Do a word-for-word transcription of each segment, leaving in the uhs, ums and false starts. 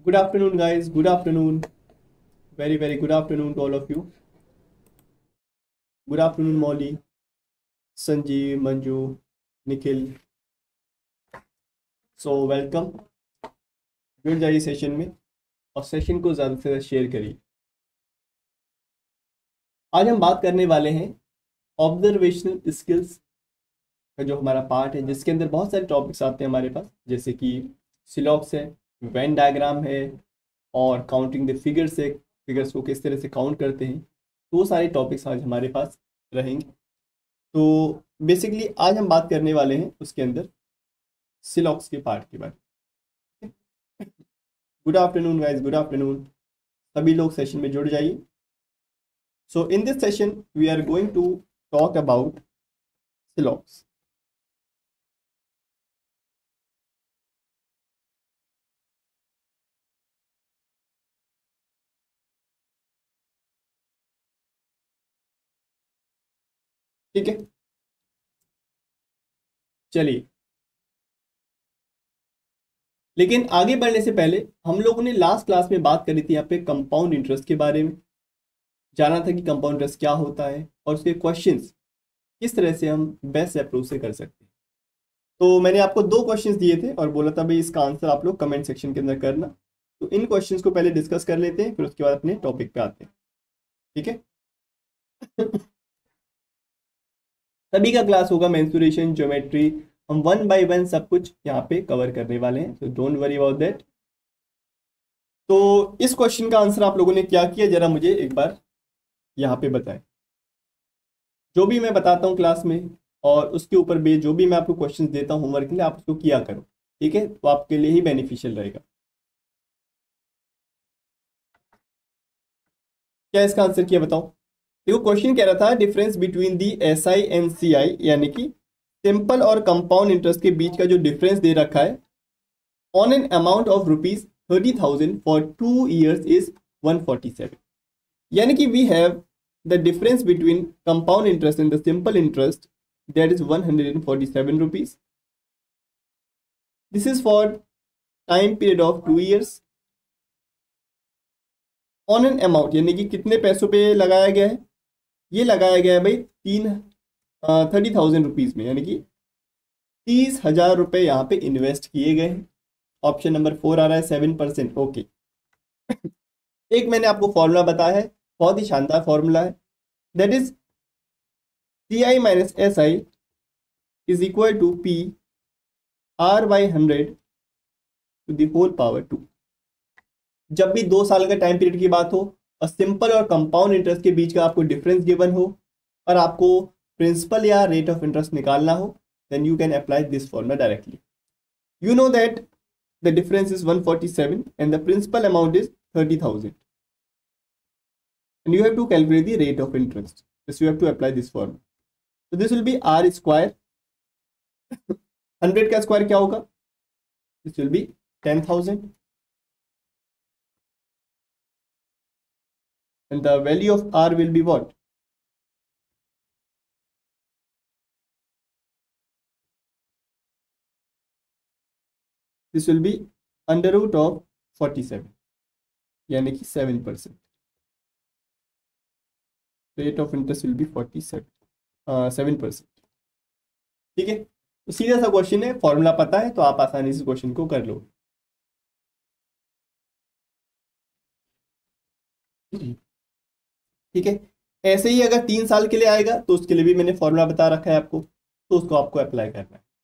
Good afternoon, guys. Good afternoon. Very, very good afternoon to all of you. Good afternoon, Molly, Sanjeev, Manju, Nikhil. So welcome. जुड़ जाइए session में और session को ज़्यादा से ज़्यादा शेयर करिए। आज हम बात करने वाले हैं ऑब्जर्वेशनल स्किल्स का जो हमारा पार्ट है, जिसके अंदर बहुत सारे टॉपिक्स आते हैं हमारे पास, जैसे कि सिलॉक्स है, वेन डायग्राम है और काउंटिंग द फिगर्स है, फिगर्स को किस तरह से काउंट करते हैं। तो वो सारे टॉपिक्स आज हमारे पास रहेंगे। तो बेसिकली आज हम बात करने वाले हैं उसके अंदर सिलॉक्स के पार्ट के बारे में। Good afternoon guys, good afternoon. सभी लोग सेशन में जुड़ जाइए। So in this session we are going to talk about silox. ठीक है, चलिए। लेकिन आगे बढ़ने से पहले हम लोगों ने लास्ट क्लास में बात करी थी यहाँ पे कंपाउंड इंटरेस्ट के बारे में। जाना था कि कंपाउंड इंटरेस्ट क्या होता है और उसके क्वेश्चंस किस तरह से हम बेस्ट अप्रोच से कर सकते हैं। तो मैंने आपको दो क्वेश्चंस दिए थे और बोला था भाई इसका आंसर आप लोग कमेंट सेक्शन के अंदर करना। तो इन क्वेश्चंस को पहले डिस्कस कर लेते हैं, फिर उसके बाद अपने टॉपिक पे आते हैं। ठीक है। सभी का क्लास होगा मेंसुरेशन, ज्योमेट्री, हम वन बाय वन सब कुछ यहाँ पे कवर करने वाले हैं, तो डोंट वरी अबाउट दैट। तो इस क्वेश्चन का आंसर आप लोगों ने क्या किया, जरा मुझे एक बार यहाँ पे बताएं। जो भी मैं बताता हूँ क्लास में और उसके ऊपर भी जो भी मैं आपको क्वेश्चन देता हूँ होमवर्क के लिए, आप उसको किया करो। ठीक है, तो आपके लिए ही बेनिफिशियल रहेगा। क्या इसका आंसर किया बताओ। देखो क्वेश्चन कह रहा था difference between the S I and C I, यानी कि सिंपल और कंपाउंड इंटरेस्ट के बीच का जो डिफरेंस दे रखा है on an amount of rupees thirty thousand for two years is one forty seven. यानी कि we have the difference between compound interest and the simple interest, that is one hundred forty seven rupees. This is for time period of two years on an amount, यानी कि कितने पैसों पे लगाया गया है, ये लगाया गया है भाई तीन थर्टी थाउजेंड रुपीज में, यानी कि तीस हजार रुपए यहाँ पे इन्वेस्ट किए गए हैं। ऑप्शन नंबर फोर आ रहा है सेवन परसेंट। ओके। एक मैंने आपको फॉर्मूला बताया है, बहुत ही शानदार फॉर्मूला है, that is C I minus S I is equal to P R by hundred to the whole power two. जब भी दो साल का टाइम पीरियड की बात हो और सिंपल और कंपाउंड इंटरेस्ट के बीच का आपको डिफरेंस गिवन हो और आपको प्रिंसिपल या रेट ऑफ इंटरेस्ट निकालना हो, then you can apply this formula directly. You know that the difference is one forty-seven and the principal amount is thirty thousand. And you have to calculate the rate of interest. Yes, you have to apply this formula. So this will be r square. one hundred का square क्या होगा? This will be ten thousand. And the value of r will be what? This will be under root of forty-seven, यानी कि seven percent. Rate of interest will be forty-seven, uh, seven percent. ठीक है, तो सीधा सा question है, formula पता है तो आप आसानी से क्वेश्चन को कर लो। ठीक है, ऐसे ही अगर तीन साल के लिए आएगा तो उसके लिए भी मैंने फॉर्मूला बता रखा है आपको, तो उसको आपको अप्लाई करना है।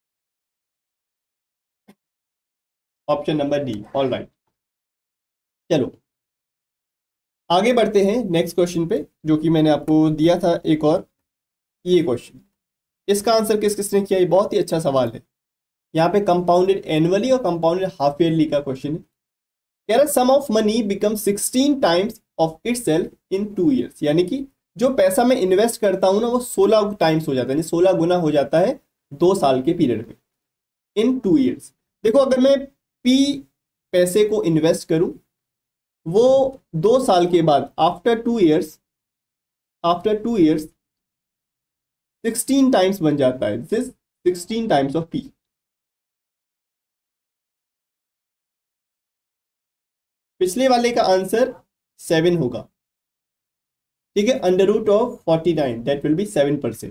Option number D, all right. चलो आगे बढ़ते हैं नेक्स्ट क्वेश्चन पे, जो कि मैंने आपको दिया था एक और ये क्वेश्चन। इसका आंसर किस किसने किया, ये बहुत ही अच्छा सवाल है। यहाँ पे कंपाउंडेड एनुअली और कंपाउंडेड हाफ ईयरली का क्वेश्चन है। कह रहा sum of money become sixteen times of itself in two years, यानी कि जो पैसा मैं इन्वेस्ट करता हूं ना वो सोलह टाइम्स हो जाता है, सोलह गुना हो जाता है दो साल के पीरियड में, इन टू ईयर्स। देखो अगर मैं पी पैसे को इन्वेस्ट करूं, वो दो साल के बाद after two years after two years sixteen times बन जाता है। This is sixteen times of P. पिछले वाले का आंसर सेवन होगा, ठीक है। Under root of forty nine that will be seven percent.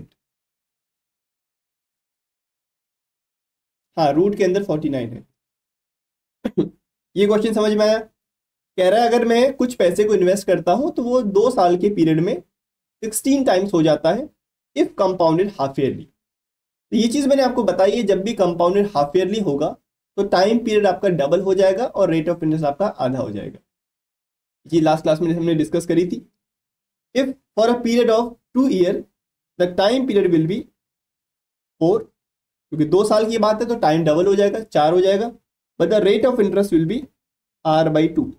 हाँ, रूट के अंदर फोर्टी नाइन है। ये क्वेश्चन समझ में आया? कह रहा है अगर मैं कुछ पैसे को इन्वेस्ट करता हूं तो वो दो साल के पीरियड में सिक्सटीन टाइम्स हो जाता है इफ कंपाउंडेड हाफ ईयरली। तो ये चीज मैंने आपको बताई है, जब भी कंपाउंडेड हाफ ईयरली होगा तो टाइम पीरियड आपका डबल हो जाएगा और रेट ऑफ इंटरेस्ट आपका आधा हो जाएगा। ये लास्ट क्लास में हमने डिस्कस करी थी। If for a period of two year the time period will be four, क्योंकि दो साल की बात है तो टाइम डबल हो जाएगा, चार हो जाएगा। But the rate of interest will be R by two,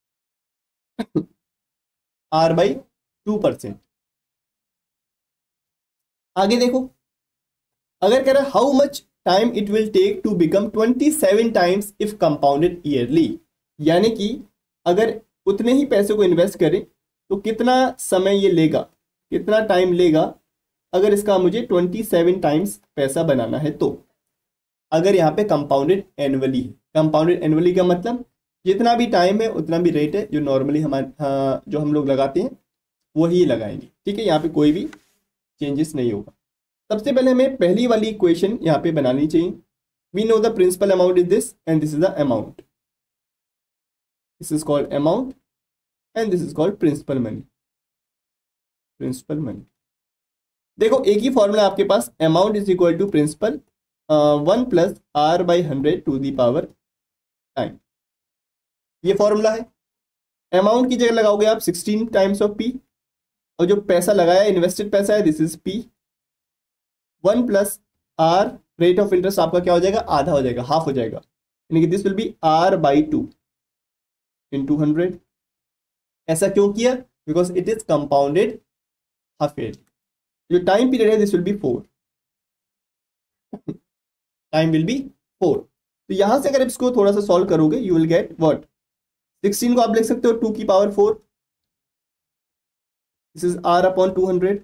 R by two percent. आगे देखो, अगर कह रहा है how much time it will take to become twenty seven times if compounded yearly, यानी कि अगर उतने ही पैसे को इन्वेस्ट करें तो कितना समय ये लेगा, कितना टाइम लेगा अगर इसका मुझे ट्वेंटी सेवन टाइम्स पैसा बनाना है। तो अगर यहाँ पे कंपाउंडेड एनुअली है, कंपाउंडेड एनुअली का मतलब जितना भी टाइम है उतना भी रेट है जो नॉर्मली हमारे हाँ, जो हम लोग लगाते हैं वही लगाएंगे, ठीक है। यहाँ पे कोई भी चेंजेस नहीं होगा। सबसे पहले हमें पहली वाली इक्वेशन यहाँ पे बनानी चाहिए। We know the principal amount is this and this is the amount, this is called amount and this is called principal money, principal money. देखो एक ही फॉर्मूला आपके पास, amount is equal to principal one plus R by hundred to the power time, ये formula है। Amount की जगह लगाओगे आप सिक्सटीन टाइम्स ऑफ पी, और जो पैसा लगाया इन्वेस्टेड पैसा है this is P. One plus R rate of interest आपका क्या हो जाएगा, आधा हो जाएगा, हाफ हो जाएगा, यानी कि this will be R by two in two hundred. ऐसा क्यों किया? Because it is compounded half year. जो टाइम पीरियड है this will be four, time will be four. तो यहां से अगर इसको थोड़ा सा सॉल्व करोगे you will get what, sixteen को आप लिख सकते हो टू की power four, this is R upon two hundred.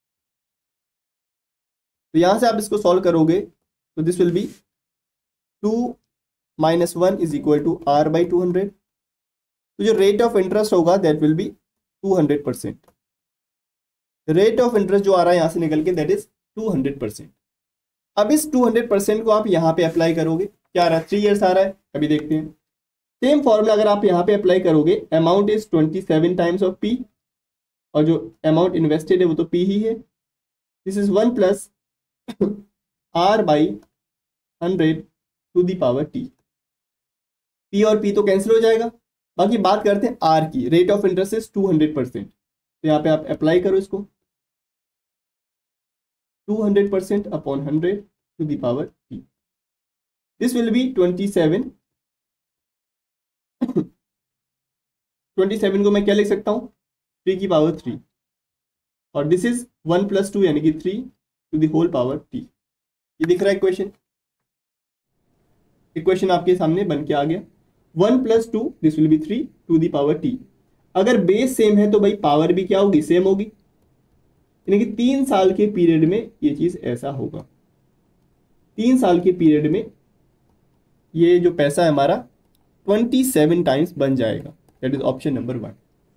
तो यहां से आप इसको सॉल्व करोगे तो this will be two minus one is equal to R by two hundred. तो जो रेट ऑफ इंटरेस्ट होगा that will be two hundred percent. Rate of interest जो आ रहा है यहां से निकल के that is two hundred percent. अब इस टू हंड्रेड परसेंट को आप यहां पे अप्लाई करोगे, क्या आ रहा है, थ्री इयर्स आ रहा है, अभी देखते हैं। सेम फॉर्मूला अगर आप यहां पे अप्लाई करोगे, amount is twenty seven times of P, और जो अमाउंट इन्वेस्टेड है वो तो पी ही है। This is one plus R by hundred to the power T. P और पी तो कैंसिल हो जाएगा। बाकी बात करते हैं आर की, rate of interest is two hundred percent. तो यहाँ पे आप अप्लाई करो इसको, two hundred percent upon hundred to the power T, this will be twenty seven. Twenty seven को मैं क्या लिख सकता हूँ, थ्री की पावर थ्री, और this is one plus two यानी कि three to the whole power T. ये दिख रहा है इक्वेशन, इक्वेशन आपके सामने बन के आ गया। One plus two this will be three to the power T. अगर बेस सेम है तो भाई पावर भी क्या होगी, सेम होगी, यानी कि तीन साल के पीरियड में ये चीज ऐसा होगा। तीन साल के पीरियड में ये जो पैसा है हमारा ट्वेंटी सेवन टाइम्स बन जाएगा। That is option number one.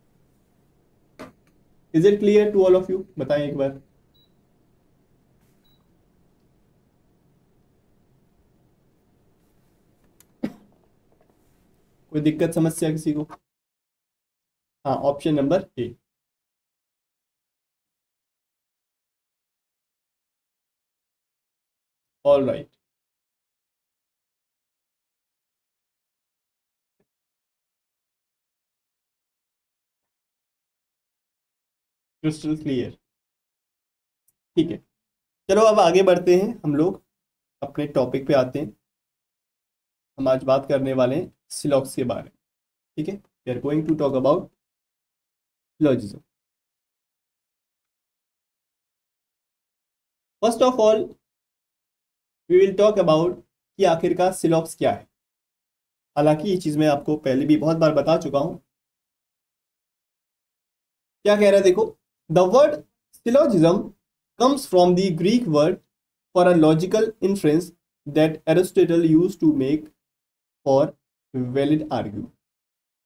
Is it clear to all of you? बताएं एक बार। कोई दिक्कत समस्या किसी को? हाँ, option number A. All right, crystal clear, ठीक है। चलो अब आगे बढ़ते हैं, हम लोग अपने टॉपिक पे आते हैं। हम आज बात करने वाले हैं सिलॉक्स के बारे में, ठीक है। We are going to talk about syllogism. First of all we will talk about कि आखिरकार सिलॉक्स क्या है। हालांकि ये चीज मैं आपको पहले भी बहुत बार बता चुका हूं। क्या कह रहा है देखो, the word syllogism comes from the Greek word for a logical inference that Aristotle used to make for valid argument.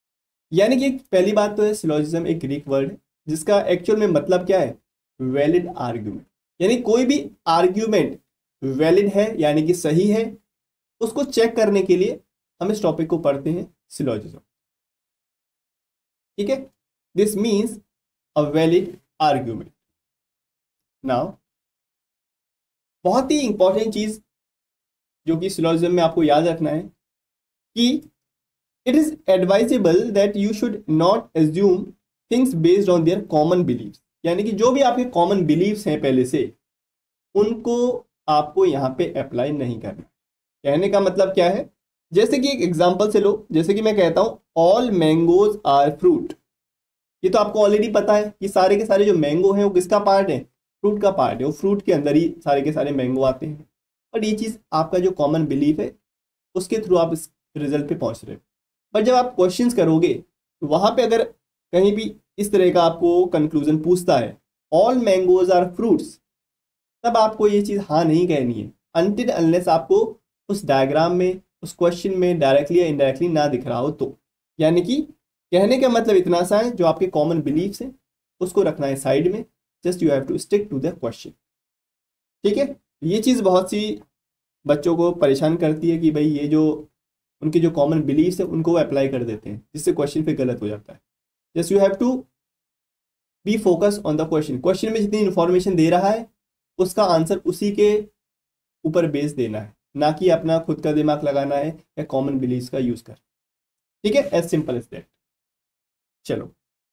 यानी कि पहली बात तो है सिलोजिज्म एक ग्रीक वर्ड है जिसका एक्चुअल में मतलब क्या है, वैलिड आर्ग्यूमेंट। यानी कोई भी आर्ग्यूमेंट वैलिड है यानी कि सही है, उसको चेक करने के लिए हम इस टॉपिक को पढ़ते हैं सिलोजिज्म। ठीक है, this means a valid argument. Now बहुत ही इंपॉर्टेंट चीज जो कि सिलोजिज्म में आपको याद रखना है कि it is advisable that you should not assume things based on their common beliefs. यानी कि जो भी आपके कॉमन बिलीव्स हैं पहले से, उनको आपको यहाँ पे अप्लाई नहीं करना। कहने का मतलब क्या है, जैसे कि एक एग्जांपल से लो, जैसे कि मैं कहता हूँ ऑल मैंगोज आर फ्रूट। ये तो आपको ऑलरेडी पता है कि सारे के सारे जो मैंगो हैं वो किसका पार्ट है, फ्रूट का पार्ट है। वो फ्रूट के अंदर ही सारे के सारे मैंगो आते हैं। और ये चीज़ आपका जो कॉमन बिलीफ है उसके थ्रू आप इस रिजल्ट पे पहुंच रहे हो। पर जब आप क्वेश्चंस करोगे तो वहां पे अगर कहीं भी इस तरह का आपको कंक्लूजन पूछता है ऑल मैंगोज आर फ्रूट्स, तब आपको ये चीज़ हाँ नहीं कहनी है अनटिल अनलेस आपको उस डायग्राम में, उस क्वेश्चन में डायरेक्टली या इनडायरेक्टली ना दिख रहा हो तो। यानी कि कहने का मतलब इतना सा है, जो आपके कॉमन बिलीफ्स हैं उसको रखना है साइड में, just you have to stick to the question. ठीक है, ये चीज़ बहुत सी बच्चों को परेशान करती है कि भाई ये जो उनके जो कॉमन बिलीफ्स है उनको वो अप्लाई कर देते हैं, जिससे क्वेश्चन पे गलत हो जाता है। Just you have to be focus on the question. Question में जितनी इंफॉर्मेशन दे रहा है उसका आंसर उसी के ऊपर बेस देना है, ना कि अपना खुद का दिमाग लगाना है या कॉमन बिलीफ्स का यूज कर। ठीक है, एज सिंपल एज दैट। चलो,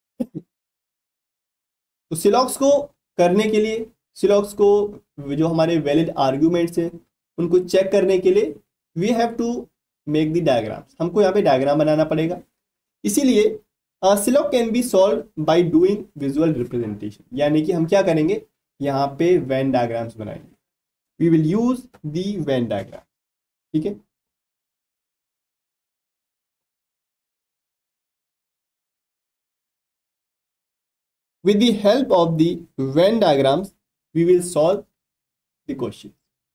तो सिलॉक्स को करने के लिए, सिलॉक्स को जो हमारे वैलिड आर्ग्यूमेंट्स हैं उनको चेक करने के लिए we have to make the diagrams. हमको यहाँ पे डायग्राम बनाना पड़ेगा। इसीलिए syllogism can be solve by doing visual representation. यानी कि हम क्या करेंगे, यहाँ पे वेन डायग्राम्स बनाएंगे। We will use the Venn diagram. ठीक है, with the help of the Venn diagrams we will solve the question।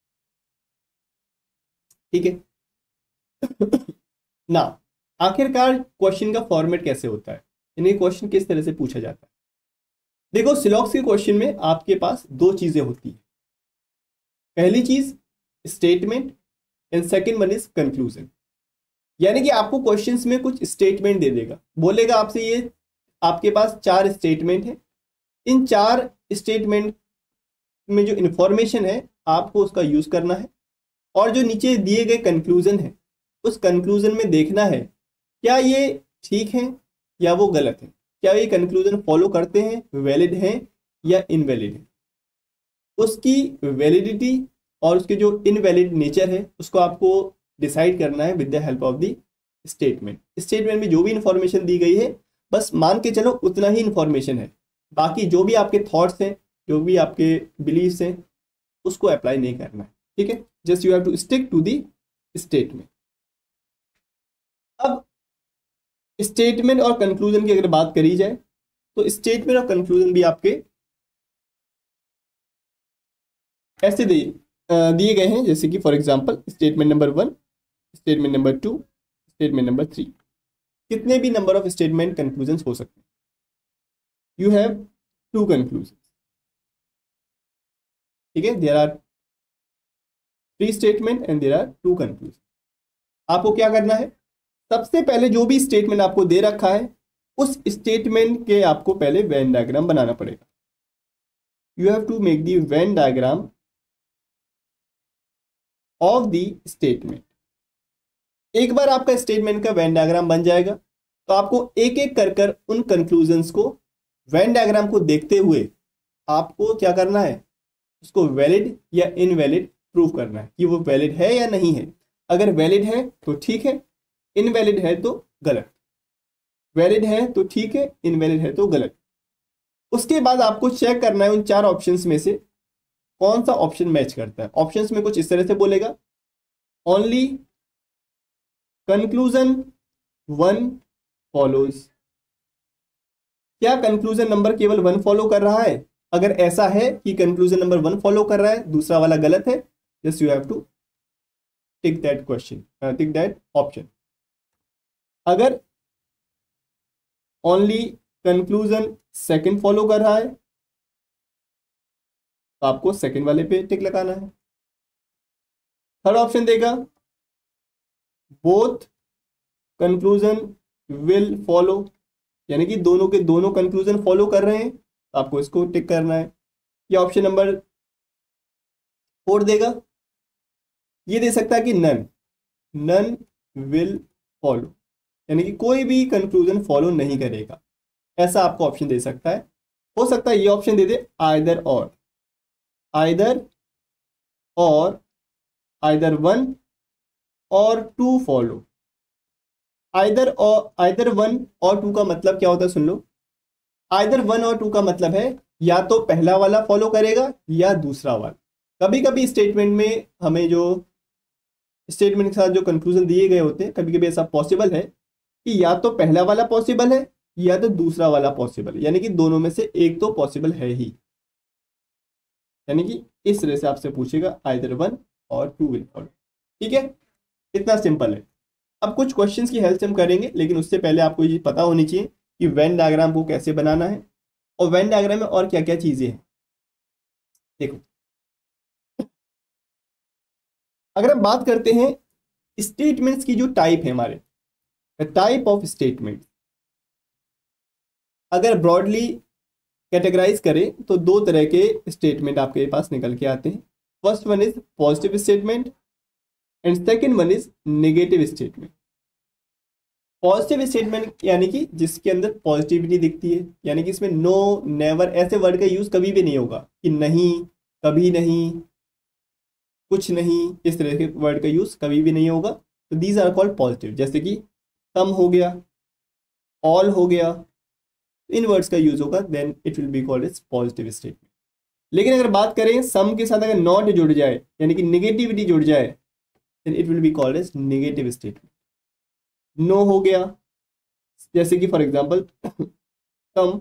ठीक है ना, आखिरकार क्वेश्चन का फॉर्मेट कैसे होता है, यानी क्वेश्चन किस तरह से पूछा जाता है। देखो, सिलॉक्स के क्वेश्चन में आपके पास दो चीजें होती है। पहली चीज statement and second one is conclusion. यानी कि आपको क्वेश्चंस में कुछ स्टेटमेंट दे देगा, बोलेगा आपसे ये आपके पास चार स्टेटमेंट है, इन चार स्टेटमेंट में जो इंफॉर्मेशन है आपको उसका यूज करना है, और जो नीचे दिए गए कंक्लूजन है उस कंक्लूजन में देखना है क्या ये ठीक है या वो गलत है, क्या ये कंक्लूजन फॉलो करते हैं, वैलिड हैं या इनवैलिड है। उसकी वैलिडिटी और उसके जो इनवैलिड नेचर है उसको आपको डिसाइड करना है with the help of the statement. Statement में जो भी इंफॉर्मेशन दी गई है बस मान के चलो उतना ही इंफॉर्मेशन है, बाकी जो भी आपके थॉट्स हैं, जो भी आपके बिलीव्स हैं, उसको अप्लाई नहीं करना है। ठीक है, just you have to stick to the statement. अब स्टेटमेंट और कंक्लूजन की अगर बात करी जाए तो स्टेटमेंट और कंक्लूजन भी आपके ऐसे दिए दिए गए हैं, जैसे कि for example statement number one, statement number two, statement number three. कितने भी नंबर ऑफ स्टेटमेंट कंक्लूजन हो सकते हैं। You have two conclusion. ठीक है, there are three statement and there are two conclusion. आपको क्या करना है, सबसे पहले जो भी स्टेटमेंट आपको दे रखा है उस स्टेटमेंट के आपको पहले वेन डायग्राम बनाना पड़ेगा। You have to make the Venn diagram of the statement. एक बार आपका स्टेटमेंट का वेन डायग्राम बन जाएगा तो आपको एक एक कर कर उन कंक्लूजन्स को वेन डायग्राम को देखते हुए आपको क्या करना है, उसको वैलिड या इनवैलिड प्रूव करना है कि वो वैलिड है या नहीं है। अगर वैलिड है तो ठीक है, इनवैलिड है तो गलत। वैलिड है तो ठीक है, इनवैलिड है तो गलत। उसके बाद आपको चेक करना है उन चार ऑप्शंस में से कौन सा ऑप्शन मैच करता है। ऑप्शंस में कुछ इस तरह से बोलेगा, ओनली कंक्लूजन वन फॉलोज। क्या कंक्लूजन नंबर केवल वन फॉलो कर रहा है? अगर ऐसा है कि कंक्लूजन नंबर वन फॉलो कर रहा है, दूसरा वाला गलत है, just you have to tick that question, tick that option. अगर ओनली कंक्लूजन सेकंड फॉलो कर रहा है तो आपको सेकंड वाले पे टिक लगाना है। थर्ड ऑप्शन देगा बोथ कंक्लूजन विल फॉलो, यानी कि दोनों के दोनों कंक्लूजन फॉलो कर रहे हैं तो आपको इसको टिक करना है। या ऑप्शन नंबर फोर देगा, ये दे सकता है कि नन नन विल फॉलो, यानी कि कोई भी कंक्लूजन फॉलो नहीं करेगा, ऐसा आपको ऑप्शन दे सकता है। हो सकता है ये ऑप्शन दे दे either or, either or, either one और two follow. Either or either one और टू का मतलब क्या होता है सुन लो। आइदर वन और टू का मतलब है या तो पहला वाला फॉलो करेगा या दूसरा वाला। कभी कभी स्टेटमेंट में हमें जो स्टेटमेंट के साथ जो कंक्लूजन दिए गए होते हैं, कभी कभी ऐसा पॉसिबल है कि या तो पहला वाला पॉसिबल है या तो दूसरा वाला पॉसिबल है, यानी कि दोनों में से एक तो पॉसिबल है ही। यानी कि इस तरह से आपसे पूछेगा आइदर वन और टू विल फॉलो। ठीक है, इतना सिंपल है। अब कुछ क्वेश्चंस की हेल्प से हम करेंगे, लेकिन उससे पहले आपको ये पता होनी चाहिए कि वेन डायग्राम को कैसे बनाना है और वेन डायग्राम में और क्या क्या चीजें हैं। देखो, अगर हम बात करते हैं स्टेटमेंट्स की, जो टाइप है हमारे टाइप ऑफ स्टेटमेंट, अगर ब्रॉडली कैटेगराइज करें तो दो तरह के स्टेटमेंट आपके पास निकल के आते हैं। First one is positive statement and second one is negative statement. Positive statement यानी कि जिसके अंदर पॉजिटिविटी दिखती है, यानी कि इसमें नो, नेवर ऐसे वर्ड का यूज कभी भी नहीं होगा कि नहीं, कभी नहीं, कुछ नहीं, इस तरह के वर्ड का यूज कभी भी नहीं होगा। तो दीज आर कॉल्ड पॉजिटिव, जैसे कि सम हो गया, ऑल हो गया, इन वर्ड्स का यूज होगा, then it will be called as positive statement. लेकिन अगर बात करें सम के साथ अगर नॉट जुड़ जाए, यानी कि नेगेटिविटी जुड़ जाए, then it will be called as negative statement. No हो गया, जैसे कि for example some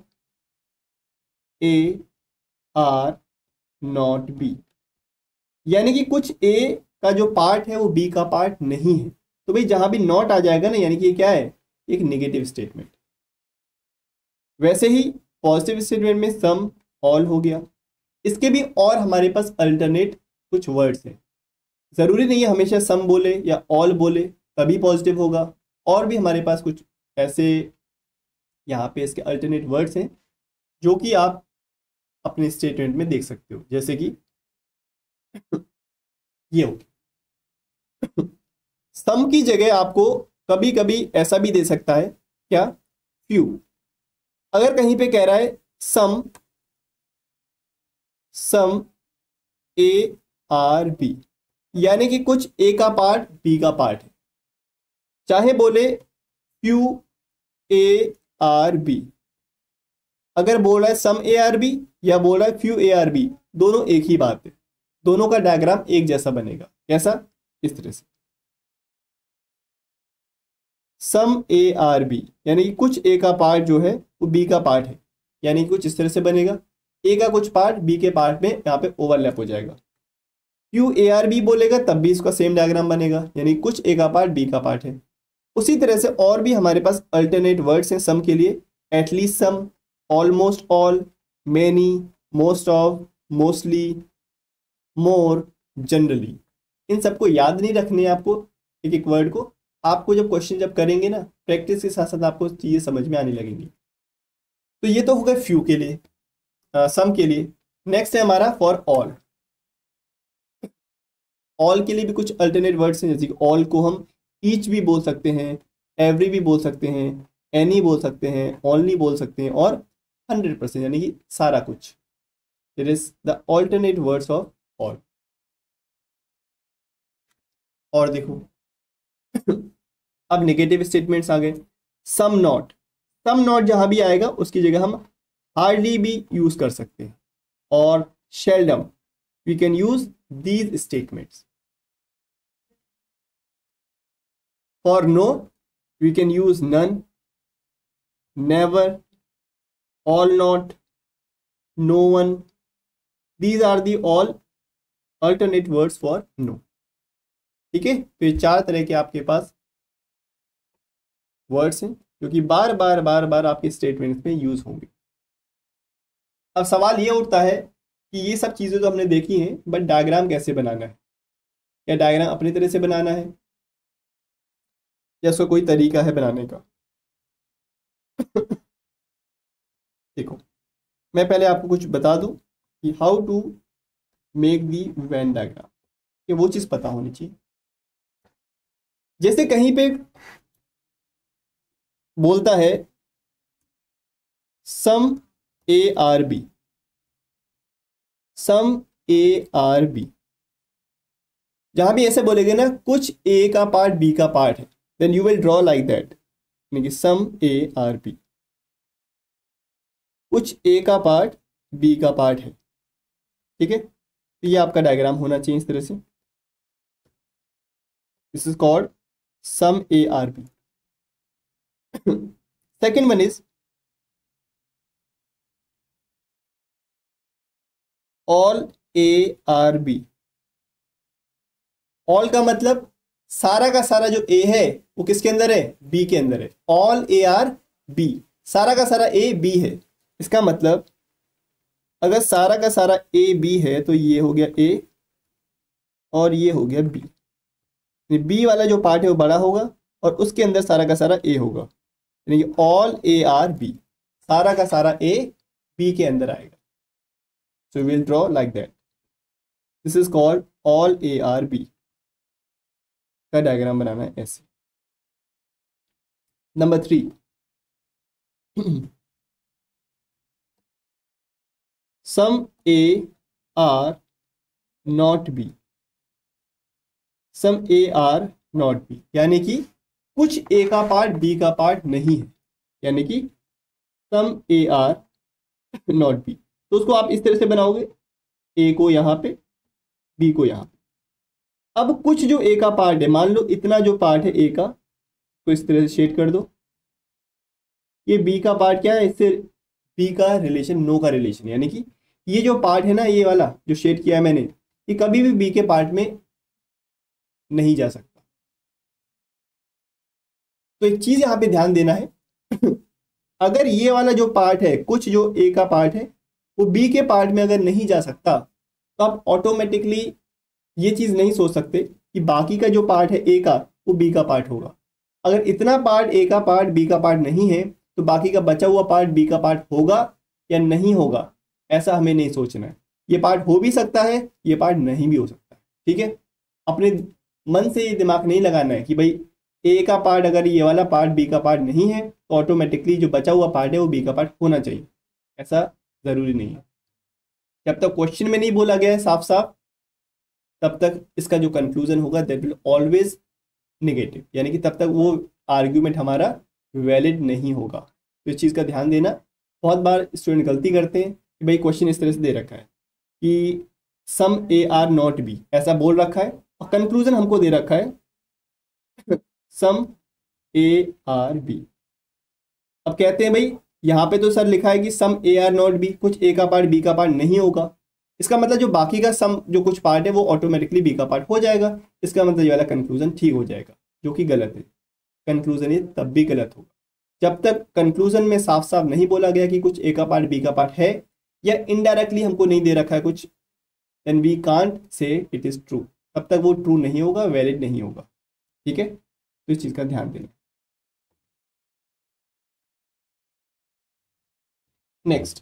A are not B, यानी कि कुछ ए का जो पार्ट है वो बी का पार्ट नहीं है। तो भाई जहां भी नॉट आ जाएगा ना, यानी कि ये क्या है, एक नेगेटिव स्टेटमेंट। वैसे ही पॉजिटिव स्टेटमेंट में सम, ऑल हो गया। इसके भी और हमारे पास अल्टरनेट कुछ वर्ड्स हैं, जरूरी नहीं है हमेशा सम बोले या ऑल बोले तभी पॉजिटिव होगा। और भी हमारे पास कुछ ऐसे यहाँ पे इसके अल्टरनेट वर्ड्स हैं जो कि आप अपने स्टेटमेंट में देख सकते हो, जैसे कि ये हो सम की जगह आपको कभी कभी ऐसा भी दे सकता है, क्या, फ्यू। अगर कहीं पे कह रहा है सम सम ए आर बी, यानी कि कुछ ए का पार्ट बी का पार्ट है, चाहे बोले फ्यू ए आर बी। अगर बोल रहा है सम ए आर बी या बोल रहा है फ्यू ए आर बी, दोनों एक ही बात है, दोनों का डायग्राम एक जैसा बनेगा। कैसा, इस तरह से सम ए आर बी, यानी कि कुछ ए का पार्ट जो है वो बी का पार्ट है, यानी कुछ इस तरह से बनेगा। ए का कुछ पार्ट बी के पार्ट में यहाँ पे ओवरलैप हो जाएगा। क्यू ए आर बी बोलेगा तब भी इसका सेम डायग्राम बनेगा, यानी कुछ ए का पार्ट बी का पार्ट है। उसी तरह से और भी हमारे पास अल्टरनेट वर्ड्स हैं सम के लिए, at least some, almost all, many, most of, mostly, more, generally. इन सबको याद नहीं रखने आपको एक एक वर्ड को, आपको जब क्वेश्चन जब करेंगे ना प्रैक्टिस के साथ साथ आपको चीजें समझ में आने लगेंगी। तो ये तो हो गए फ्यू के लिए, सम के लिए। नेक्स्ट है हमारा फॉर ऑल। ऑल के लिए भी कुछ अल्टरनेट वर्ड्स हैं, जैसे कि ऑल को हम ईच भी बोल सकते हैं, एवरी भी बोल सकते हैं, एनी बोल सकते हैं, ओनली बोल सकते हैं, और हंड्रेड परसेंट यानी कि सारा कुछ। It is the alternate words of all. और देखो अब नेगेटिव स्टेटमेंट्स आ गए। सम नॉट, सम नॉट जहां भी आएगा उसकी जगह हम हार्डली भी यूज कर सकते हैं, और seldom we can use these statements. For no we can use none, never, all not, no one. These are the all alternate words for no. ठीक है, तो ये चार तरह के आपके पास वर्ड्स हैं जो कि बार बार बार बार आपके स्टेटमेंट्स में यूज होंगे। अब सवाल ये उठता है कि ये सब चीज़ें तो हमने देखी हैं, बट डायग्राम कैसे बनाना है? क्या डायग्राम अपनी तरह से बनाना है या उसका कोई तरीका है बनाने का? देखो, मैं पहले आपको कुछ बता दूं कि how to make the Venn diagram, कि वो चीज़ पता होनी चाहिए। जैसे कहीं पे बोलता है some A are B, some A are B, जहां भी ऐसे बोलेंगे ना कुछ ए का पार्ट बी का पार्ट है, then you will draw like that, यानी कि सम ए आर बी, कुछ ए का पार्ट बी का पार्ट है। ठीक है, तो ये आपका डायग्राम होना चाहिए इस तरह से। This is called some A are B. Second one is all A are B. All का मतलब सारा का सारा जो ए है वो किसके अंदर है? बी के अंदर है। ऑल ए आर बी, सारा का सारा ए बी है। इसका मतलब अगर सारा का सारा ए बी है तो ये हो गया ए और ये हो गया बी। बी वाला जो पार्ट है वो बड़ा होगा और उसके अंदर सारा का सारा ए होगा, यानी कि ऑल ए आर बी, सारा का सारा ए बी के अंदर आएगा। So will draw like that, this is called all A are B का डायग्राम बनाना है ऐसे। Number three, some A are not B, some A are not B, यानी कि कुछ ए का पार्ट बी का पार्ट नहीं है, यानी कि some A are not B. तो उसको आप इस तरह से बनाओगे, ए को यहाँ पे, बी को यहाँ पे। अब कुछ जो ए का पार्ट है, मान लो इतना जो पार्ट है ए का, तो इस तरह से शेड कर दो। ये बी का पार्ट क्या है? इससे बी का रिलेशन नो का रिलेशन, यानी कि ये जो पार्ट है ना, ये वाला जो शेड किया है मैंने, ये कभी भी बी के पार्ट में नहीं जा सकता। तो एक चीज यहां पे ध्यान देना है, अगर ये वाला जो पार्ट है, कुछ जो ए का पार्ट है, वो बी के पार्ट में अगर नहीं जा सकता, तो आप ऑटोमेटिकली ये चीज नहीं सोच सकते कि बाकी का जो पार्ट है ए का, वो बी का पार्ट होगा। अगर इतना पार्ट ए का पार्ट बी का पार्ट नहीं है, तो बाकी का बचा हुआ पार्ट बी का पार्ट होगा या नहीं होगा, ऐसा हमें नहीं सोचना है। ये पार्ट हो भी सकता है, ये पार्ट नहीं भी हो सकता है। ठीक है, अपने मन से ये दिमाग नहीं लगाना है कि भाई ए का पार्ट अगर ये वाला पार्ट बी का पार्ट नहीं है, तो ऑटोमेटिकली जो बचा हुआ पार्ट है वो बी का पार्ट होना चाहिए, ऐसा ज़रूरी नहीं है। जब तक क्वेश्चन में नहीं बोला गया है साफ साफ, तब तक इसका जो कंक्लूजन होगा दैट विल ऑलवेज नेगेटिव, यानी कि तब तक वो आर्ग्यूमेंट हमारा वैलिड नहीं होगा। तो इस चीज़ का ध्यान देना। बहुत बार स्टूडेंट गलती करते हैं कि भाई क्वेश्चन इस तरह से दे रखा है कि some A are not B, ऐसा बोल रखा है, और कंक्लूजन हमको दे रखा है सम ए आर बी। अब कहते हैं भाई यहाँ पे तो सर लिखा है कि some A are not B, कुछ ए का पार्ट बी का पार्ट नहीं होगा। इसका मतलब जो बाकी का सम जो कुछ पार्ट है वो ऑटोमेटिकली बी का पार्ट हो जाएगा। इसका मतलब ये वाला कंक्लूजन ठीक हो जाएगा, जो कि गलत है। कंक्लूजन ये तब भी गलत होगा जब तक कंक्लूजन में साफ साफ नहीं बोला गया कि कुछ ए का पार्ट बी का पार्ट है, या इनडायरेक्टली हमको नहीं दे रखा है कुछ, then we can't say it is true. तब तक वो ट्रू नहीं होगा, वैलिड नहीं होगा। ठीक है, तो इस चीज का ध्यान देना। Next,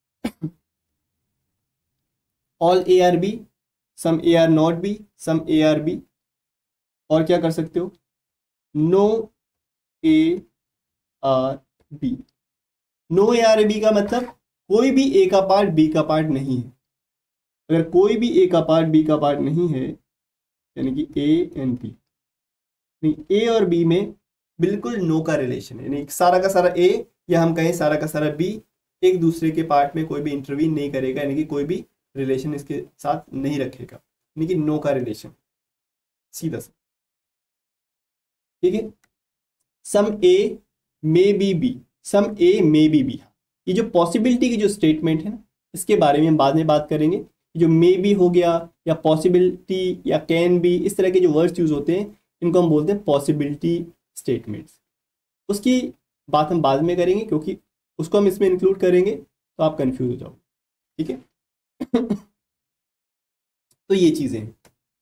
all A are B, some A are not B, some A are B, और क्या कर सकते हो? No A are B. No A are B का मतलब कोई भी ए का पार्ट बी का पार्ट नहीं है। अगर कोई भी ए का पार्ट बी का पार्ट नहीं है, यानी कि ए एंड बी, नहीं ए और बी में बिल्कुल नो का रिलेशन है, यानी सारा का सारा ए या हम कहें सारा का सारा बी एक दूसरे के पार्ट में कोई भी इंटरवीन नहीं करेगा, यानी कि कोई भी रिलेशन इसके साथ नहीं रखेगा, यानी कि नो का रिलेशन, सीधा सा। ठीक है, some A may be B, some A may be B, ये जो पॉसिबिलिटी की जो स्टेटमेंट है ना, इसके बारे में हम बाद में बात करेंगे। जो मे बी हो गया या पॉसिबिलिटी या कैन बी, इस तरह के जो वर्ड्स यूज होते हैं इनको हम बोलते हैं पॉसिबिलिटी स्टेटमेंट्स। उसकी बात हम बाद में करेंगे, क्योंकि उसको हम इसमें इंक्लूड करेंगे तो आप कंफ्यूज हो जाओगे, ठीक है। तो ये चीजें हैं।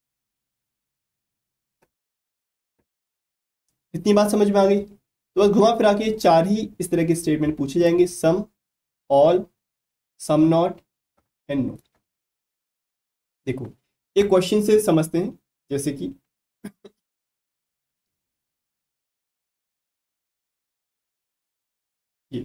इतनी बात समझ में आ गई? तो बस घुमा फिरा के चार ही इस तरह के स्टेटमेंट पूछे जाएंगे, some, all, some not and no. देखो एक क्वेश्चन से समझते हैं, जैसे कि ये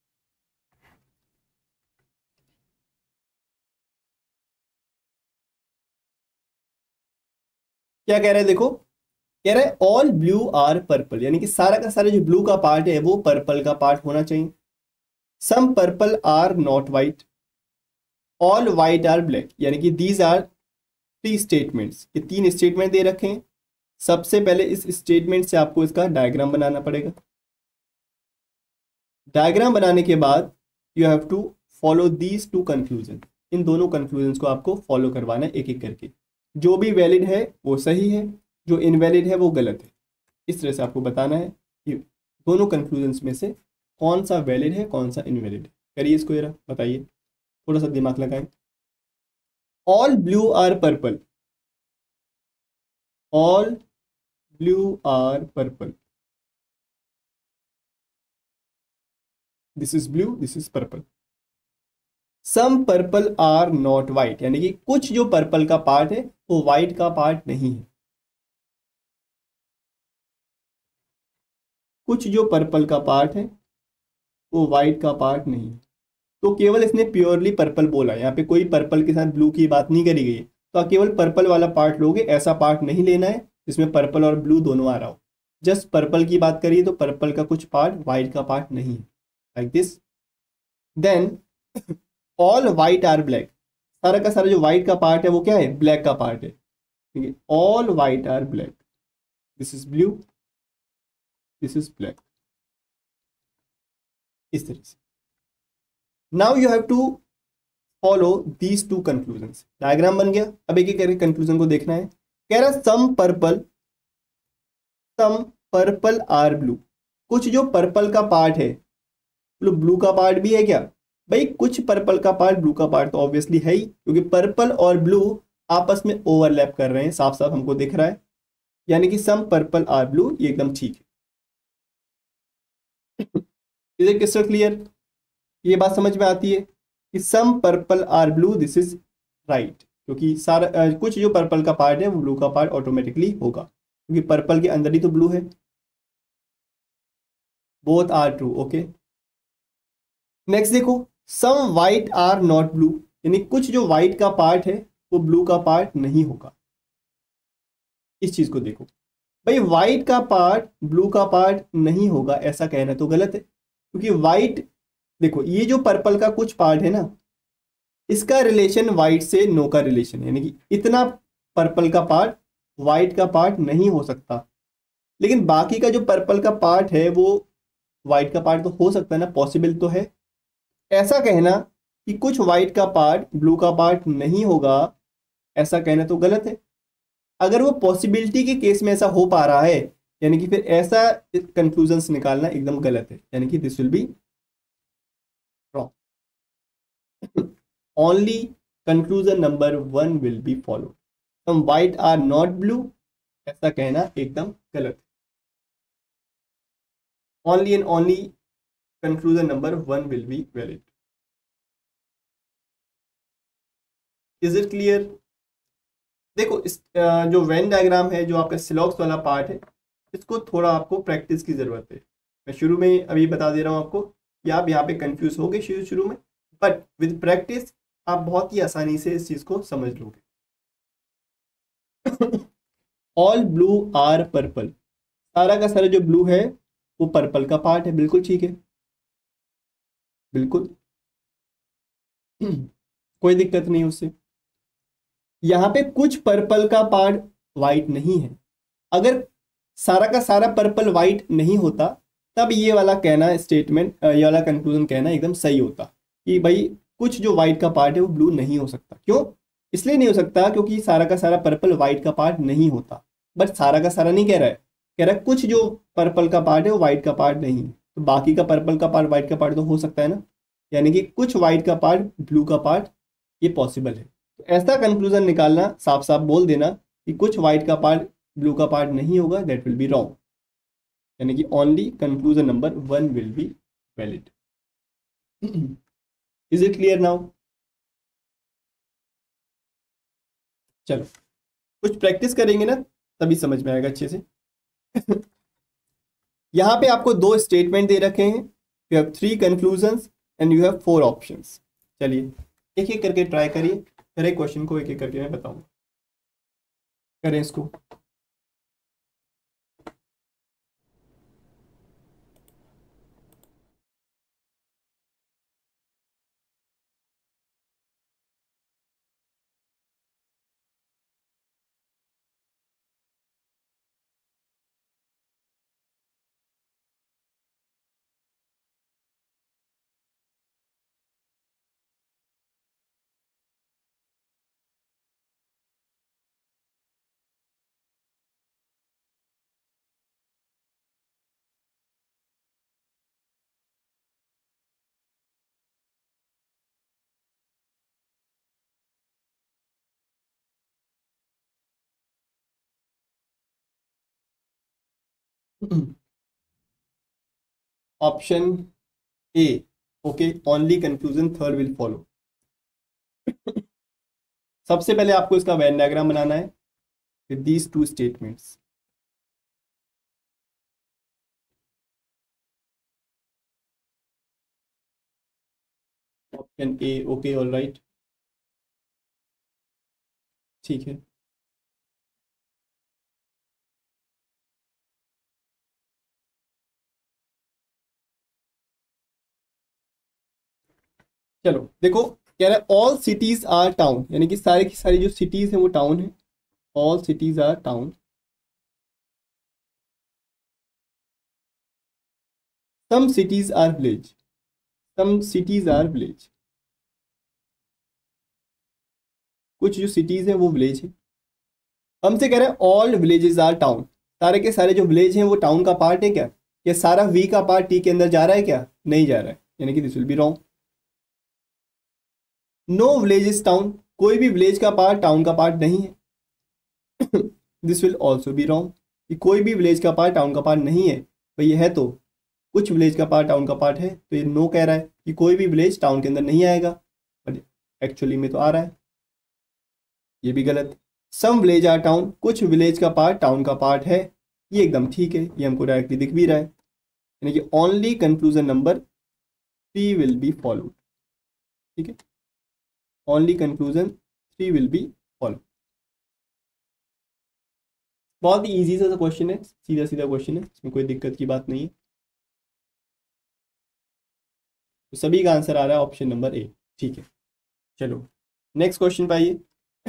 क्या कह रहा है, देखो कह रहा है ऑल ब्लू आर पर्पल, यानी कि सारा का सारा जो ब्लू का पार्ट है वो पर्पल का पार्ट होना चाहिए। Some purple are not white, all white are black, यानी कि दीज आर थ्री स्टेटमेंट्स। ये तीन स्टेटमेंट दे रखे हैं। सबसे पहले इस स्टेटमेंट से आपको इसका डायग्राम बनाना पड़ेगा। डायग्राम बनाने के बाद you have to follow these two conclusion. इन दोनों कंक्लूजन को आपको फॉलो करवाना है एक एक करके। जो भी वैलिड है वो सही है, जो इनवैलिड है वो गलत है। इस तरह से आपको बताना है कि दोनों कंक्लूजन में से कौन सा वैलिड है कौन सा इनवैलिड है। करिए इसको जरा बताइए, थोड़ा सा दिमाग लगाएं। All blue are purple, all blue are purple, this is blue, this is purple. Some purple are not white, यानी कि कुछ जो पर्पल का पार्ट है वो वाइट का पार्ट नहीं है। कुछ जो पर्पल का पार्ट है वो वाइट का पार्ट नहीं है। तो केवल इसने प्योरली पर्पल बोला, यहाँ पे कोई पर्पल के साथ ब्लू की बात नहीं करी गई है। तो आप केवल पर्पल वाला पार्ट लोगे, ऐसा पार्ट नहीं लेना है जिसमें पर्पल और ब्लू दोनों आ रहा हो। जस्ट पर्पल की बात करिए तो पर्पल का कुछ पार्ट वाइट का पार्ट नहीं है, like this. Then all white are black, सारा का सारा जो वाइट का पार्ट है वो क्या है, ब्लैक का पार्ट है। ठीक है, all white are black, this is blue, this is black, इस तरह से। Now you have to follow these two conclusion. Diagram बन गया, अब एक एक करके कंक्लूजन को देखना है। कह रहा some purple, some purple are blue, कुछ जो पर्पल का पार्ट है ब्लू ब्लू का पार्ट भी है क्या? भाई कुछ पर्पल का पार्ट ब्लू का पार्ट तो ऑब्वियसली है ही, क्योंकि पर्पल और ब्लू आपस में ओवरलैप कर रहे हैं, साफ साफ हमको दिख रहा है। यानी कि सम पर्पल आर ब्लू, ये एकदम ठीक है। Is it crystal clear? ये बात समझ में आती है कि some purple are blue, this is right, क्योंकि सारा uh, कुछ जो पर्पल का पार्ट है वो ब्लू का पार्ट ऑटोमेटिकली होगा, क्योंकि पर्पल के अंदर ही तो ब्लू है। Both are true, okay. Next देखो, some white are not blue, यानी कुछ जो वाइट का पार्ट है वो ब्लू का पार्ट नहीं होगा। इस चीज को देखो, भाई वाइट का पार्ट ब्लू का पार्ट नहीं होगा ऐसा कहना तो गलत है, क्योंकि वाइट, देखो ये जो पर्पल का कुछ पार्ट है ना, इसका रिलेशन वाइट से नो का रिलेशन है, यानी कि इतना पर्पल का पार्ट वाइट का पार्ट नहीं हो सकता। लेकिन बाकी का जो पर्पल का पार्ट है वो वाइट का पार्ट तो हो सकता है ना, पॉसिबल तो है। ऐसा कहना कि कुछ वाइट का पार्ट ब्लू का पार्ट नहीं होगा ऐसा कहना तो गलत है। अगर वो पॉसिबिलिटी के केस में ऐसा हो पा रहा है, यानी कि फिर ऐसा कंक्लूजन निकालना एकदम गलत है, यानी कि this will be wrong. Only conclusion number one will be follow. Some white are not blue, ऐसा कहना एकदम गलत है। Only and only conclusion number one will be valid. Is it clear? देखो इस जो वेन डायग्राम है, जो आपका सिलॉक्स वाला पार्ट है, इसको थोड़ा आपको प्रैक्टिस की जरूरत है। मैं शुरू में अभी बता दे रहा हूँ आपको कि आप यहाँ पे कंफ्यूज हो गए शुरू शुरू में, बट विद प्रैक्टिस आप बहुत ही आसानी से इस चीज को समझ लोगे। ऑल ब्लू आर पर्पल, सारा का सारा जो ब्लू है वो पर्पल का पार्ट है, बिल्कुल ठीक है, बिल्कुल कोई दिक्कत नहीं उससे। यहाँ पे कुछ पर्पल का पार्ट वाइट नहीं है। अगर सारा का सारा पर्पल वाइट नहीं होता तब ये वाला कहना स्टेटमेंट, ये वाला कंक्लूजन कहना एकदम सही होता कि भाई कुछ जो वाइट का पार्ट है वो ब्लू नहीं हो सकता। क्यों? इसलिए नहीं हो सकता क्योंकि सारा का सारा पर्पल वाइट का पार्ट नहीं होता। बट सारा का सारा नहीं कह रहा है, कह रहा है कुछ जो पर्पल का पार्ट है वो वाइट का पार्ट नहीं है, तो बाकी का पर्पल का पार्ट वाइट का पार्ट तो हो सकता है ना, यानी कि कुछ वाइट का पार्ट ब्लू का पार्ट, ये पॉसिबल है। तो ऐसा कंक्लूजन निकालना, साफ साफ बोल देना कि कुछ वाइट का पार्ट ब्लू का पार्ट नहीं होगा, दैट विल बी रॉन्ग, यानी कि only conclusion number one will be valid. Is it clear now? चलो कुछ प्रैक्टिस करेंगे ना, तभी समझ में आएगा अच्छे से। यहाँ पे आपको दो स्टेटमेंट दे रखे हैं, you have three conclusions and you have four options. चलिए एक एक करके ट्राई करिए, हर एक क्वेश्चन को एक एक करके मैं बताऊंगा, करें इसको। Option A, okay, only conclusion third will follow. सबसे पहले आपको इसका वेन डायग्राम बनाना है with these two statements. Option A, okay, all right, ठीक है। चलो देखो, कह रहा है ऑल सिटीज आर टाउन, यानी कि सारी की सारी जो सिटीज हैं वो टाउन है। All cities are town, some cities are village, some cities are village, कुछ जो सिटीज हैं वो विलेज है। हमसे कह रहे हैं ऑल विलेजेस आर टाउन, सारे के सारे जो विलेज हैं वो टाउन का पार्ट है क्या? ये सारा वी का पार्ट टी के अंदर जा रहा है क्या? नहीं जा रहा है, यानी कि this will be wrong. No village is town, कोई भी विलेज का पार्ट टाउन का पार्ट नहीं है। This will also be wrong, कि कोई भी विलेज का पार्ट टाउन का पार्ट नहीं है। भाई ये है तो कुछ विलेज का पार्ट टाउन का पार्ट है, तो ये नो कह रहा है कि कोई भी विलेज टाउन के अंदर नहीं आएगा, बट एक्चुअली में तो आ रहा है, ये भी गलत। सम विलेज आर टाउन, कुछ विलेज का पार्ट टाउन का पार्ट है, ये एकदम ठीक है, ये हमको डायरेक्टली दिख भी रहा है, यानी कि only conclusion number three will be followed. ठीक है, only conclusion three will be follow. बहुत ही इजी सा क्वेश्चन है, सीधा सीधा क्वेश्चन है, इसमें कोई दिक्कत की बात नहीं है। तो सभी का आंसर आ रहा है ऑप्शन नंबर ए, ठीक है। चलो नेक्स्ट क्वेश्चन पे आइए।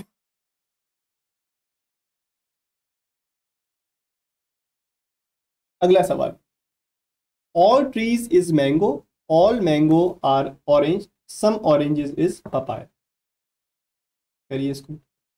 अगला सवाल, all trees is mango, all mango are orange, some oranges is papaya. करिए इसको।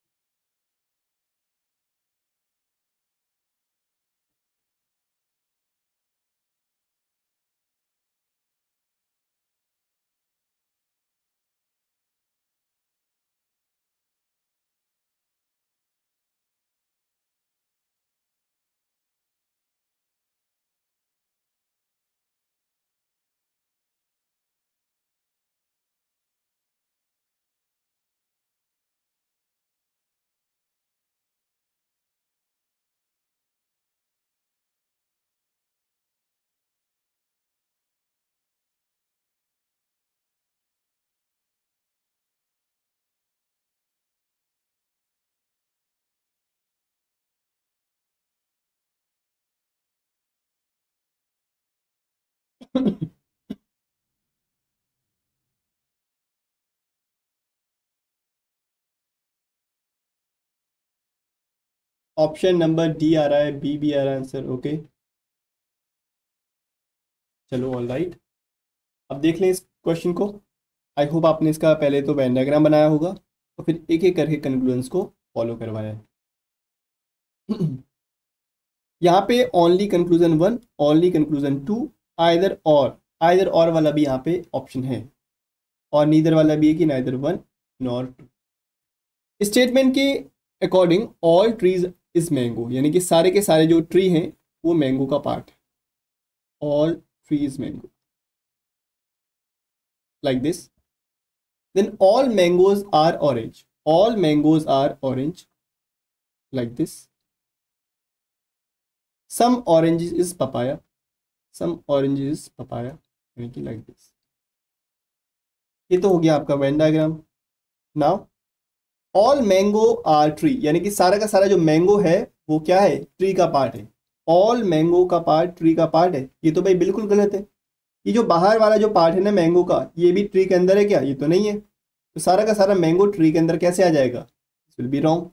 ऑप्शन नंबर डी आ रहा है, बी भी आ रहा है आंसर, ओके। चलो ऑल राइट, अब देख लें इस क्वेश्चन को। आई होप आपने इसका पहले तो वेन डायग्राम बनाया होगा और फिर एक एक करके कंक्लूजन्स को फॉलो करवाया है। यहाँ पे only conclusion one, only conclusion two, either or, either or वाला भी यहाँ पे ऑप्शन है, और नीदर वाला भी है कि neither one nor two. Statement के according all trees is mango, यानी कि सारे के सारे जो ट्री हैं वो मैंगो का पार्ट है। All tree is mango like this. Then all mangoes are orange, all mangoes are orange like this. Some oranges is papaya, some oranges is papaya, यानी कि लाइक दिस। ये तो हो गया आपका Venn diagram. Now all mango are tree, यानी कि सारा का सारा जो मैंगो है वो क्या है, ट्री का पार्ट है। ऑल मैंगो का पार्ट ट्री का पार्ट है, ये तो भाई बिल्कुल गलत है। ये जो बाहर वाला जो पार्ट है ना मैंगो का, ये भी ट्री के अंदर है क्या, ये तो नहीं है। तो सारा का सारा मैंगो ट्री के अंदर कैसे आ जाएगा, this will be wrong.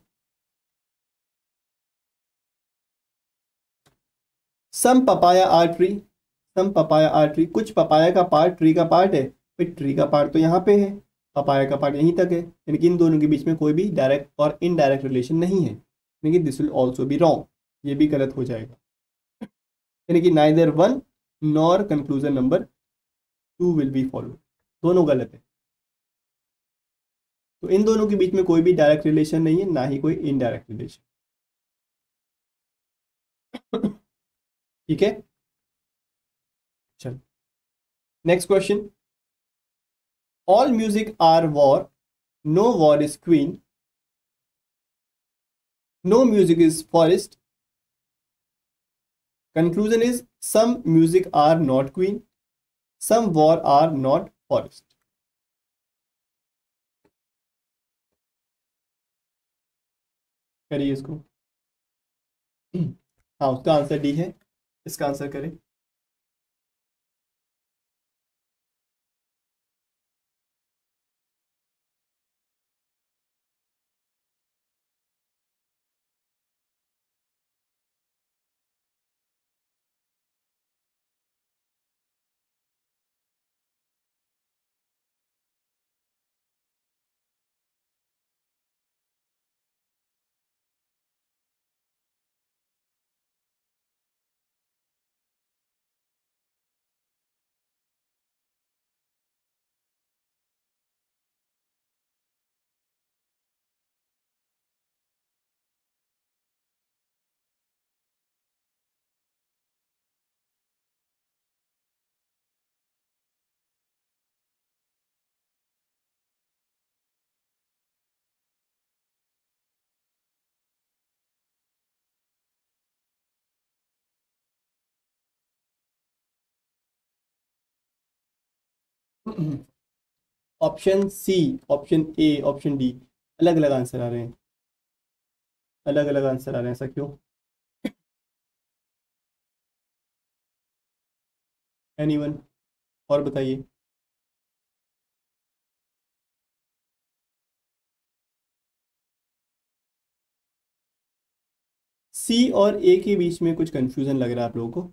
Some papaya are tree, some papaya are tree, कुछ पपाया का पार्ट ट्री का पार्ट है। भाई ट्री का पार्ट तो यहाँ पे है, पपाया का पार्ट यहीं तक है, यानी कि इन दोनों के बीच में कोई भी डायरेक्ट और इनडायरेक्ट रिलेशन नहीं है, यानी कि this will also be wrong, ये भी गलत हो जाएगा। यानी कि neither one nor conclusion number two will be follow, दोनों गलत है। तो इन दोनों के बीच में कोई भी डायरेक्ट रिलेशन नहीं है, ना ही कोई इनडायरेक्ट रिलेशन। ठीक है, चलो next question. All music are war, no war is queen, no music is forest, conclusion is some music are not queen, some war are not forest. करिए इसको। हाँ उसका आंसर डी है, इसका आंसर करें। Option C, option A, option D, अलग अलग answer आ रहे हैं, अलग अलग आंसर आ रहे हैं, ऐसा क्यों? एनीवन और बताइए। सी और ए के बीच में कुछ कंफ्यूजन लग रहा है आप लोगों को।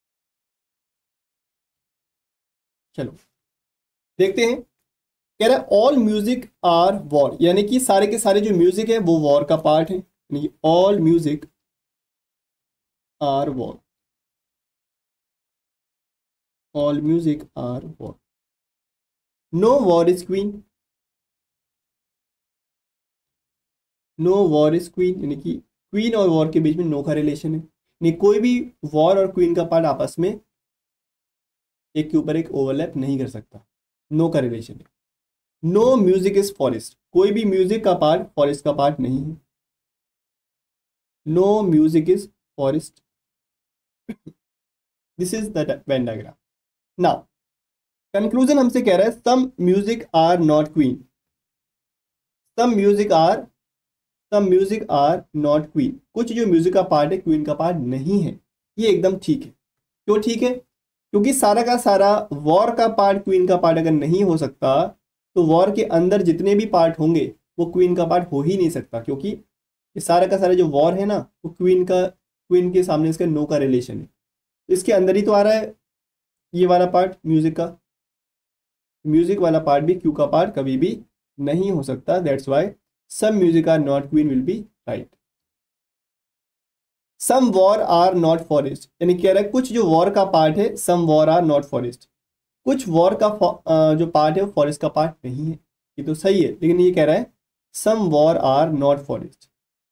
चलो देखते हैं। कह रहा है ऑल म्यूजिक आर वॉर, यानी कि सारे के सारे जो म्यूजिक है वो वॉर का पार्ट है, यानी कि all music are war, all music are war, no war is queen, no war is queen, यानी कि क्वीन और वॉर के बीच में नो का रिलेशन है, नहीं कोई भी वॉर और क्वीन का पार्ट आपस में एक के ऊपर एक ओवरलैप नहीं कर सकता, नो का रिलेशन है। नो म्यूजिक इज फॉरेस्ट, कोई भी म्यूजिक का पार्ट फॉरेस्ट का पार्ट नहीं है, no music is forest. This is the Venn diagram. Now conclusion हमसे कह रहा है some music are not queen, some music are some music are not queen, कुछ जो म्यूजिक का पार्ट है क्वीन का पार्ट नहीं है। ये एकदम ठीक है। क्यों ठीक है? क्योंकि सारा का सारा वॉर का पार्ट क्वीन का पार्ट अगर नहीं हो सकता तो वॉर के अंदर जितने भी पार्ट होंगे वो क्वीन का पार्ट हो ही नहीं सकता, क्योंकि ये सारा का सारा जो वॉर है ना वो क्वीन का क्वीन के सामने इसका नो का रिलेशन है। तो इसके अंदर ही तो आ रहा है ये वाला पार्ट म्यूजिक का, म्यूजिक वाला पार्ट भी क्यू का पार्ट कभी भी नहीं हो सकता। That's why some music are not queen will be right. Some war are not forest, यानी कह रहा है कुछ जो वॉर का पार्ट है, some war are not forest, कुछ वॉर का अ, जो पार्ट है वो फॉरेस्ट का पार्ट नहीं है। ये तो सही है, लेकिन ये कह रहा है some war are not forest,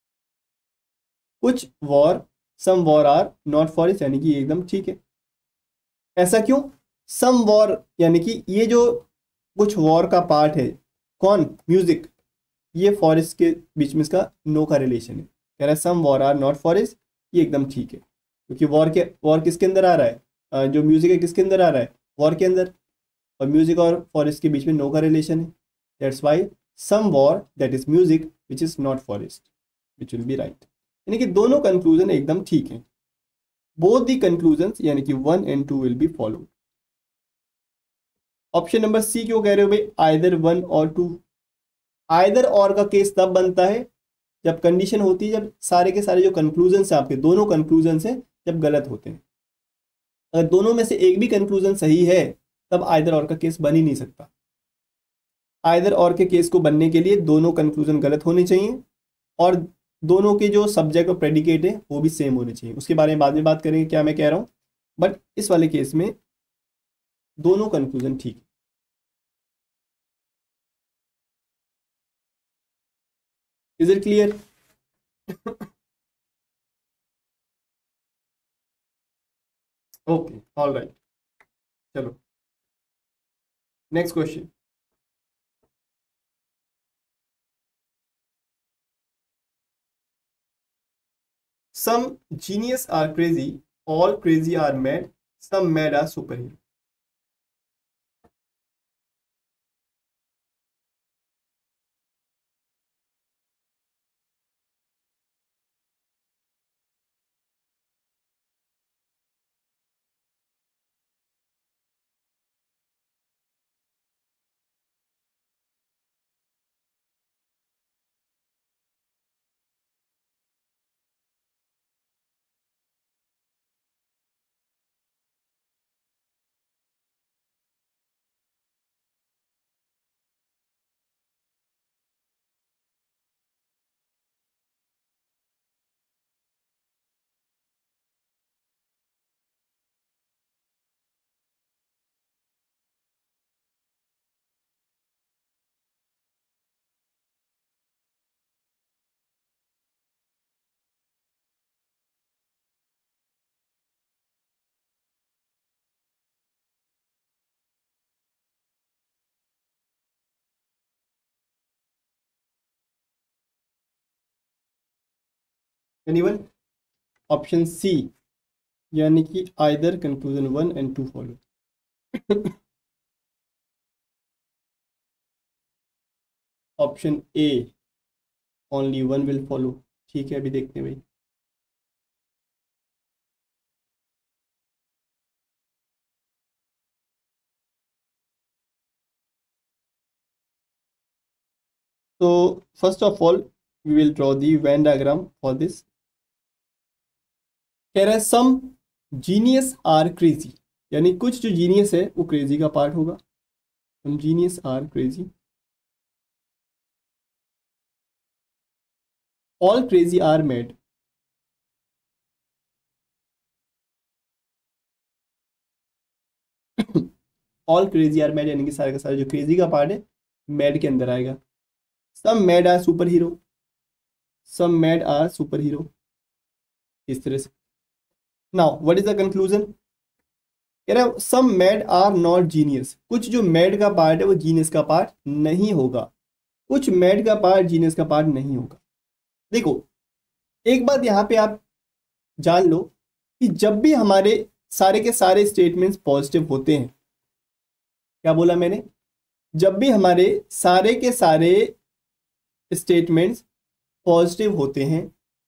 कुछ war, some war are not forest, यानी कि एकदम ठीक है। ऐसा क्यों? सम वॉर यानी कि ये जो कुछ वॉर का पार्ट है, कौन? म्यूजिक, ये फॉरेस्ट के बीच में इसका नो का रिलेशन है। कह रहा है some war are not forest, ये एकदम ठीक है, क्योंकि वॉर के वॉर किसके अंदर आ रहा है? अ, जो म्यूजिक है किसके अंदर आ रहा है? वॉर के अंदर, और म्यूजिक और फॉरेस्ट के बीच में नो का रिलेशन है। That's why some war that is music which is not forest, which will be right. यानी कि दोनों कंक्लूजन एकदम ठीक है। बोथ दी कंक्लूजन्स यानी कि one and two will be followed. Option number C क्यों कह रहे हो भाई? आइदर वन और टू। आइदर और का केस तब बनता है जब कंडीशन होती है, जब सारे के सारे जो कंक्लूजन है आपके, दोनों कंक्लूजन है जब गलत होते हैं। अगर दोनों में से एक भी कंक्लूजन सही है तब आइदर और का केस बन ही नहीं सकता। आइदर और के केस को बनने के लिए दोनों कंक्लूजन गलत होने चाहिए और दोनों के जो सब्जेक्ट और प्रेडिकेट है वो भी सेम होने चाहिए। उसके बारे में बाद में बात करेंगे क्या मैं कह रहा हूँ, बट इस वाले केस में दोनों कंक्लूजन ठीक है। Is it clear? Okay, all right, चलो next question. Some genius are crazy, all crazy are mad, some mad are superhero. Anyone? Option C यानी कि either conclusion one and two follow. Option A only one will follow. ठीक है, अभी देखते हैं भाई। तो first of all we will draw the Venn diagram for this. कह रहा है सम जीनियस आर क्रेजी, यानी कुछ जो जीनियस है वो क्रेजी का पार्ट होगा। Some genius are crazy, all crazy are mad. All crazy are mad यानी कि सारे का सारे जो क्रेजी का पार्ट है मैड के अंदर आएगा। Some mad are superhero, some mad are superhero, इस तरह से। Now what is the conclusion? कह रहा है some mad are not genius, कुछ जो मैड का पार्ट है वो जीनियस का पार्ट नहीं होगा। कुछ मैड का पार्ट जीनियस का पार्ट नहीं होगा। देखो एक बात यहाँ पे आप जान लो कि जब भी हमारे सारे के सारे स्टेटमेंट्स पॉजिटिव होते हैं, क्या बोला मैंने? जब भी हमारे सारे के सारे स्टेटमेंट्स पॉजिटिव होते हैं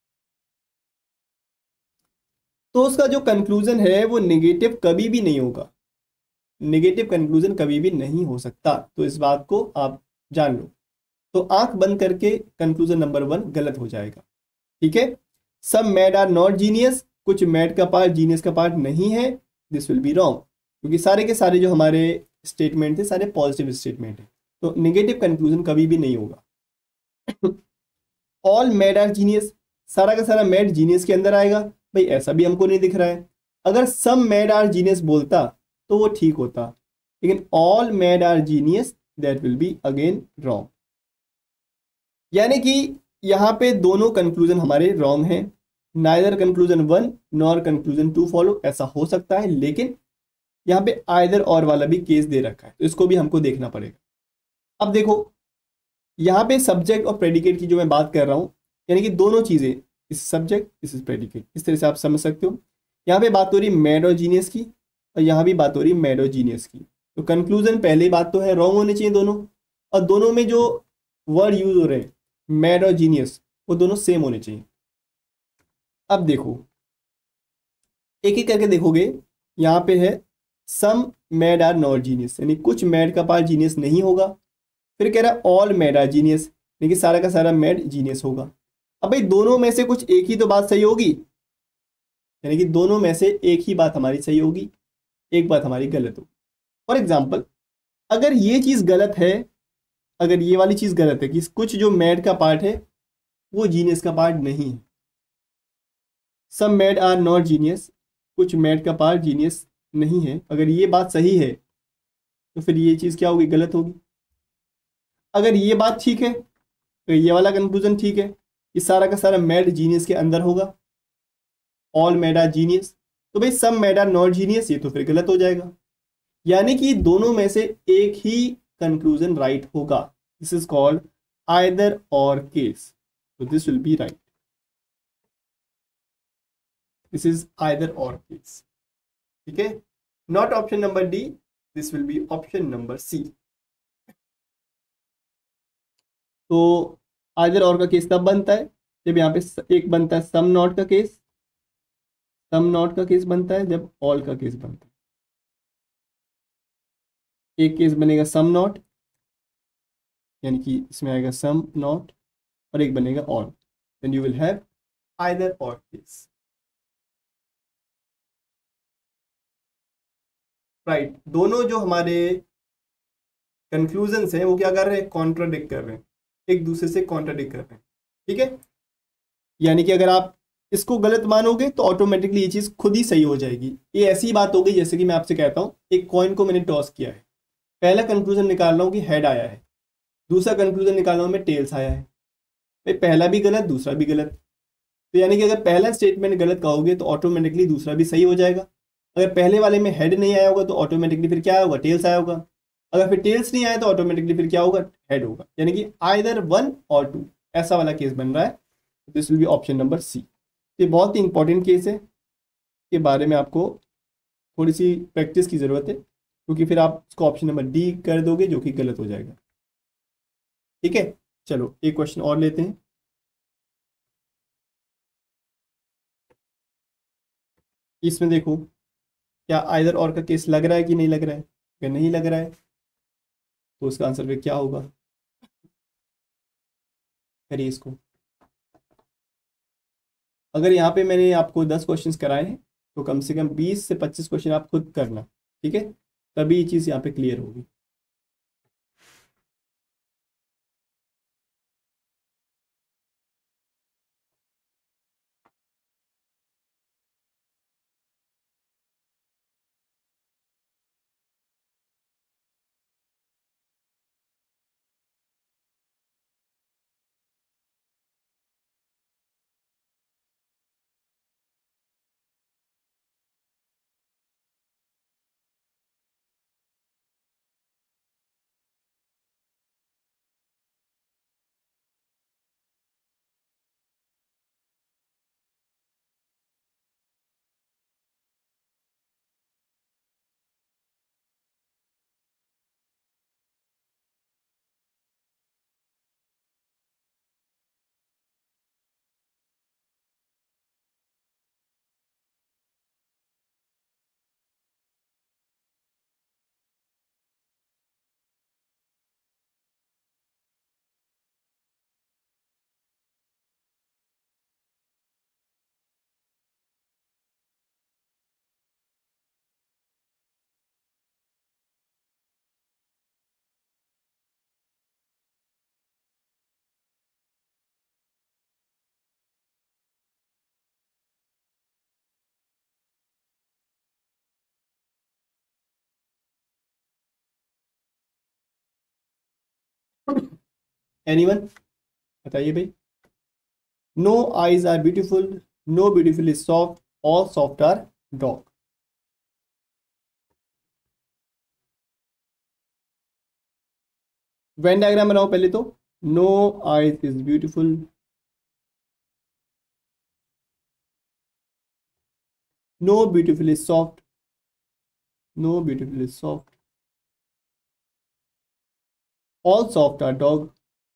तो उसका जो कंक्लूजन है वो नेगेटिव कभी भी नहीं होगा। नेगेटिव कंक्लूजन कभी भी नहीं हो सकता, तो इस बात को आप जान लो। तो आंख बंद करके कंक्लूजन नंबर वन गलत हो जाएगा। ठीक है, सब मैड आर नॉट जीनियस, कुछ मैड का पार्ट जीनियस का पार्ट नहीं है, दिस विल बी रॉन्ग, क्योंकि सारे के सारे जो हमारे स्टेटमेंट थे सारे पॉजिटिव स्टेटमेंट है, तो नेगेटिव कंक्लूजन कभी भी नहीं होगा। ऑल मैड आर जीनियस, सारा का सारा मैड जीनियस के अंदर आएगा? भाई ऐसा भी हमको नहीं दिख रहा है। अगर सम मैड आर जीनियस बोलता तो वो ठीक होता, लेकिन all mad are genius, that will be again wrong. यानी कि यहाँ पे दोनों कंक्लूजन हमारे रॉन्ग हैं। Neither conclusion one nor conclusion two follow, ऐसा हो सकता है, लेकिन यहाँ पे आइदर और वाला भी केस दे रखा है, तो इसको भी हमको देखना पड़ेगा। अब देखो यहाँ पे सब्जेक्ट और प्रेडिकेट की जो मैं बात कर रहा हूँ, यानी कि दोनों चीजें, इस सब्जेक्ट इस प्रेडिकेट, इस तरह से आप समझ सकते हो। यहाँ पे बात हो रही मैड और जीनियस की, और यहाँ भी बात हो रही मैड और जीनियस की। तो कंक्लूजन पहले बात तो है रॉन्ग होने चाहिए दोनों, और दोनों में जो वर्ड यूज हो रहे हैं मैड और जीनियस, वो दोनों सेम होने चाहिए। अब देखो एक एक करके देखोगे, यहाँ पे है some mad are not genius, यानी कुछ मैड का पार्ट जीनियस नहीं होगा। फिर कह रहा है ऑल मैड आर जीनियस, यानी कि सारा का सारा मैड जीनियस होगा। अब भाई दोनों में से कुछ एक ही तो बात सही होगी, यानी कि दोनों में से एक ही बात हमारी सही होगी, एक बात हमारी गलत होगी। फॉर एग्जाम्पल, अगर ये चीज गलत है, अगर ये वाली चीज गलत है कि कुछ जो मैड का पार्ट है वो जीनियस का पार्ट नहीं है, some mad are not genius, कुछ मैड का पार्ट जीनियस नहीं है, अगर ये बात सही है तो फिर ये चीज क्या होगी, गलत होगी। अगर ये बात ठीक है तो ये वाला कंक्लूजन ठीक है, ये सारा का सारा मैड जीनियस के अंदर होगा, ऑल मैड आर जीनियस। तो भाई some mad are not genius, ये तो फिर गलत हो जाएगा। यानी कि दोनों में से एक ही कंक्लूजन राइट होगा। This is called either or case, तो this will be right. This is either or case, ठीक है, not option number D, this will be option number C. तो आइदर और का केस तब बनता है जब यहाँ पे एक बनता है सम नॉट का केस, सम नॉट का केस बनता है जब ऑल का केस बनता है। एक केस बनेगा सम नॉट, यानी कि इसमें आएगा सम नॉट, और एक बनेगा all, then you will have either or case. Right, दोनों जो हमारे कंक्लूजन्स हैं वो क्या कर रहे हैं, कॉन्ट्राडिक्ट कर रहे हैं, एक दूसरे से कॉन्ट्राडिक्ट कर रहे हैं, ठीक है। यानी कि अगर आप इसको गलत मानोगे तो ऑटोमेटिकली ये चीज खुद ही सही हो जाएगी। ये ऐसी बात हो गई जैसे कि मैं आपसे कहता हूँ एक कॉइन को मैंने टॉस किया है, पहला कंक्लूजन निकाल रहा हूँ कि हेड आया है, दूसरा कंक्लूजन निकाल रहा हूँ मैं टेल्स आया है। भाई पहला भी गलत दूसरा भी गलत, तो यानी कि अगर पहला स्टेटमेंट गलत कहोगे तो ऑटोमेटिकली दूसरा भी सही हो जाएगा। अगर पहले वाले में हेड नहीं आया होगा तो ऑटोमेटिकली फिर क्या होगा, टेल्स आया होगा। अगर फिर टेल्स नहीं आया तो ऑटोमेटिकली फिर क्या होगा, हेड होगा। यानी कि आइदर वन और टू, ऐसा वाला केस बन रहा है। This will be option number C. ये बहुत ही इंपॉर्टेंट केस है, के बारे में आपको थोड़ी सी प्रैक्टिस की ज़रूरत है, क्योंकि फिर आप इसको ऑप्शन नंबर डी कर दोगे जो कि गलत हो जाएगा, ठीक है। चलो एक क्वेश्चन और लेते हैं। इसमें देखो क्या आइदर और का केस लग रहा है कि नहीं लग रहा है, अगर नहीं लग रहा है तो उसका आंसर फिर क्या होगा, करिए इसको। अगर यहाँ पे मैंने आपको दस क्वेश्चंस कराए हैं तो कम से कम बीस से पच्चीस क्वेश्चन आप खुद करना, ठीक है, तभी ये चीज़ यहाँ पे क्लियर होगी। एनीवन? बताइए भाई। No eyes are beautiful, no beautiful is soft, all soft are dog. Venn diagram बनाओ पहले तो। No eyes is beautiful, no beautiful is soft, no beautiful is soft, all soft are dog.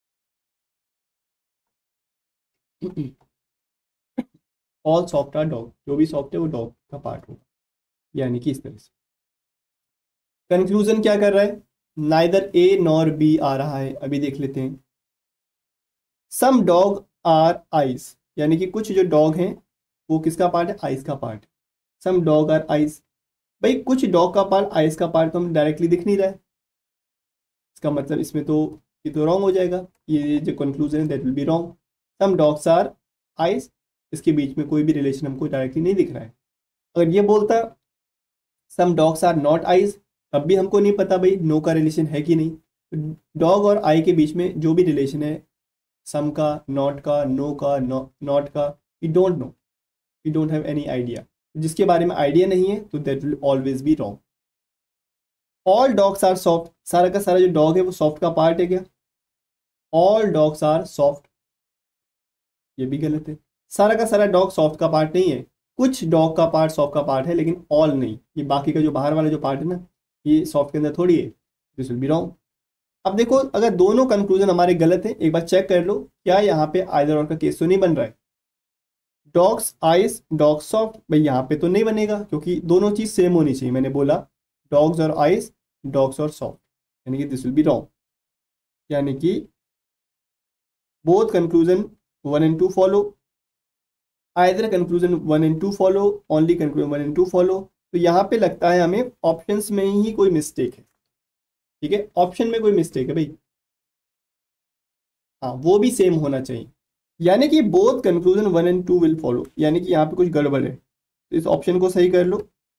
All soft are dog, जो भी soft है वो dog का part होगा, यानी कि इस तरह से। कंक्लूजन क्या कर रहा है? नाइदर ए नॉर बी आ रहा है, अभी देख लेते हैं। सम डॉग आर आइज, यानी कि कुछ जो डॉग हैं वो किसका पार्ट है? आइज का part. Some dog are eyes, भाई कुछ डॉग का पार्ट आइज का पार्ट तो हम डायरेक्टली दिख नहीं रहा है, इसका मतलब इसमें तो ये तो रॉन्ग हो जाएगा, ये जो कंक्लूजन है that will be wrong. Some dogs are eyes, इसके बीच में कोई भी रिलेशन हमको डायरेक्टली नहीं दिख रहा है। अगर ये बोलता some dogs are not eyes, तब भी हमको नहीं पता भाई नो का रिलेशन है कि नहीं। डॉग और आई के बीच में जो भी रिलेशन है, सम का, नॉट का, नो का, नॉट का, we don't know, we don't have any idea. जिसके बारे में आइडिया नहीं है तो that will always be wrong. All dogs are soft, सारा का सारा जो डॉग है वो सॉफ्ट का पार्ट है क्या? ऑल डॉग्स आर सॉफ्ट, ये भी गलत है। सारा का सारा डॉग सॉफ्ट का पार्ट नहीं है, कुछ डॉग का पार्ट सॉफ्ट का पार्ट है, लेकिन ऑल नहीं। ये बाकी का जो बाहर वाला जो पार्ट है ना, ये सॉफ्ट के अंदर थोड़ी है, दिस विल बी रॉन्ग। अब देखो, अगर दोनों कंक्लूजन हमारे गलत है, एक बार चेक कर लो क्या यहाँ पे आइदर और का केस तो नहीं बन रहा है। डॉग्स आइज, डॉग्स सॉफ्ट, भाई यहाँ पे तो नहीं बनेगा क्योंकि दोनों चीज सेम होनी चाहिए। मैंने बोला डॉग्स और आइज, डॉग्स और सॉफ्ट, यानी कि दिस विल बी रॉन्ग। यानी कि both conclusion one and two follow, either conclusion one and two follow, only conclusion one and two follow. तो यहाँ पे लगता है हमें ऑप्शंस में ही कोई मिस्टेक है। ठीक है, ऑप्शन में कोई मिस्टेक है भाई, हाँ वो भी सेम होना चाहिए। यानी कि both conclusion one and two will follow, यानी कि यहाँ पे कुछ गड़बड़ है, तो इस ऑप्शन को सही कर लो।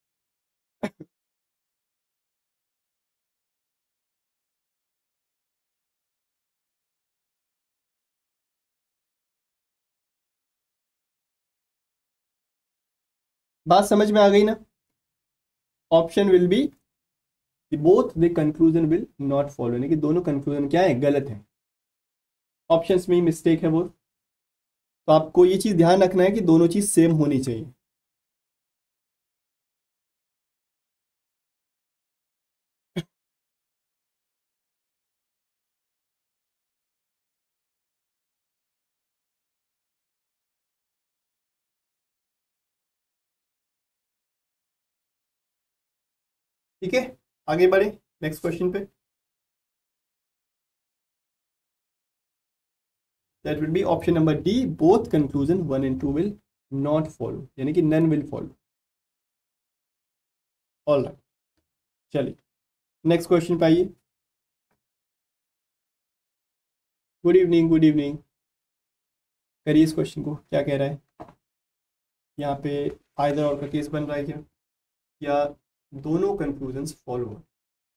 बात समझ में आ गई ना? Option will be both the conclusion will not follow, यानी कि दोनों कंक्लूजन क्या है? गलत है, ऑप्शंस में ही मिस्टेक है वो। तो आपको ये चीज ध्यान रखना है कि दोनों चीज सेम होनी चाहिए। ठीक है, आगे बढ़े नेक्स्ट क्वेश्चन पे। That will be option number D, both conclusion one and two will not follow, यानी कि none will follow. All right, चलिए नेक्स्ट क्वेश्चन पे आइए। Good evening, good evening. करिए इस क्वेश्चन को, क्या कह रहा है यहाँ पे? आइदर और का केस बन रहा है क्या, या दोनों कंक्लूजन्स फॉलो है?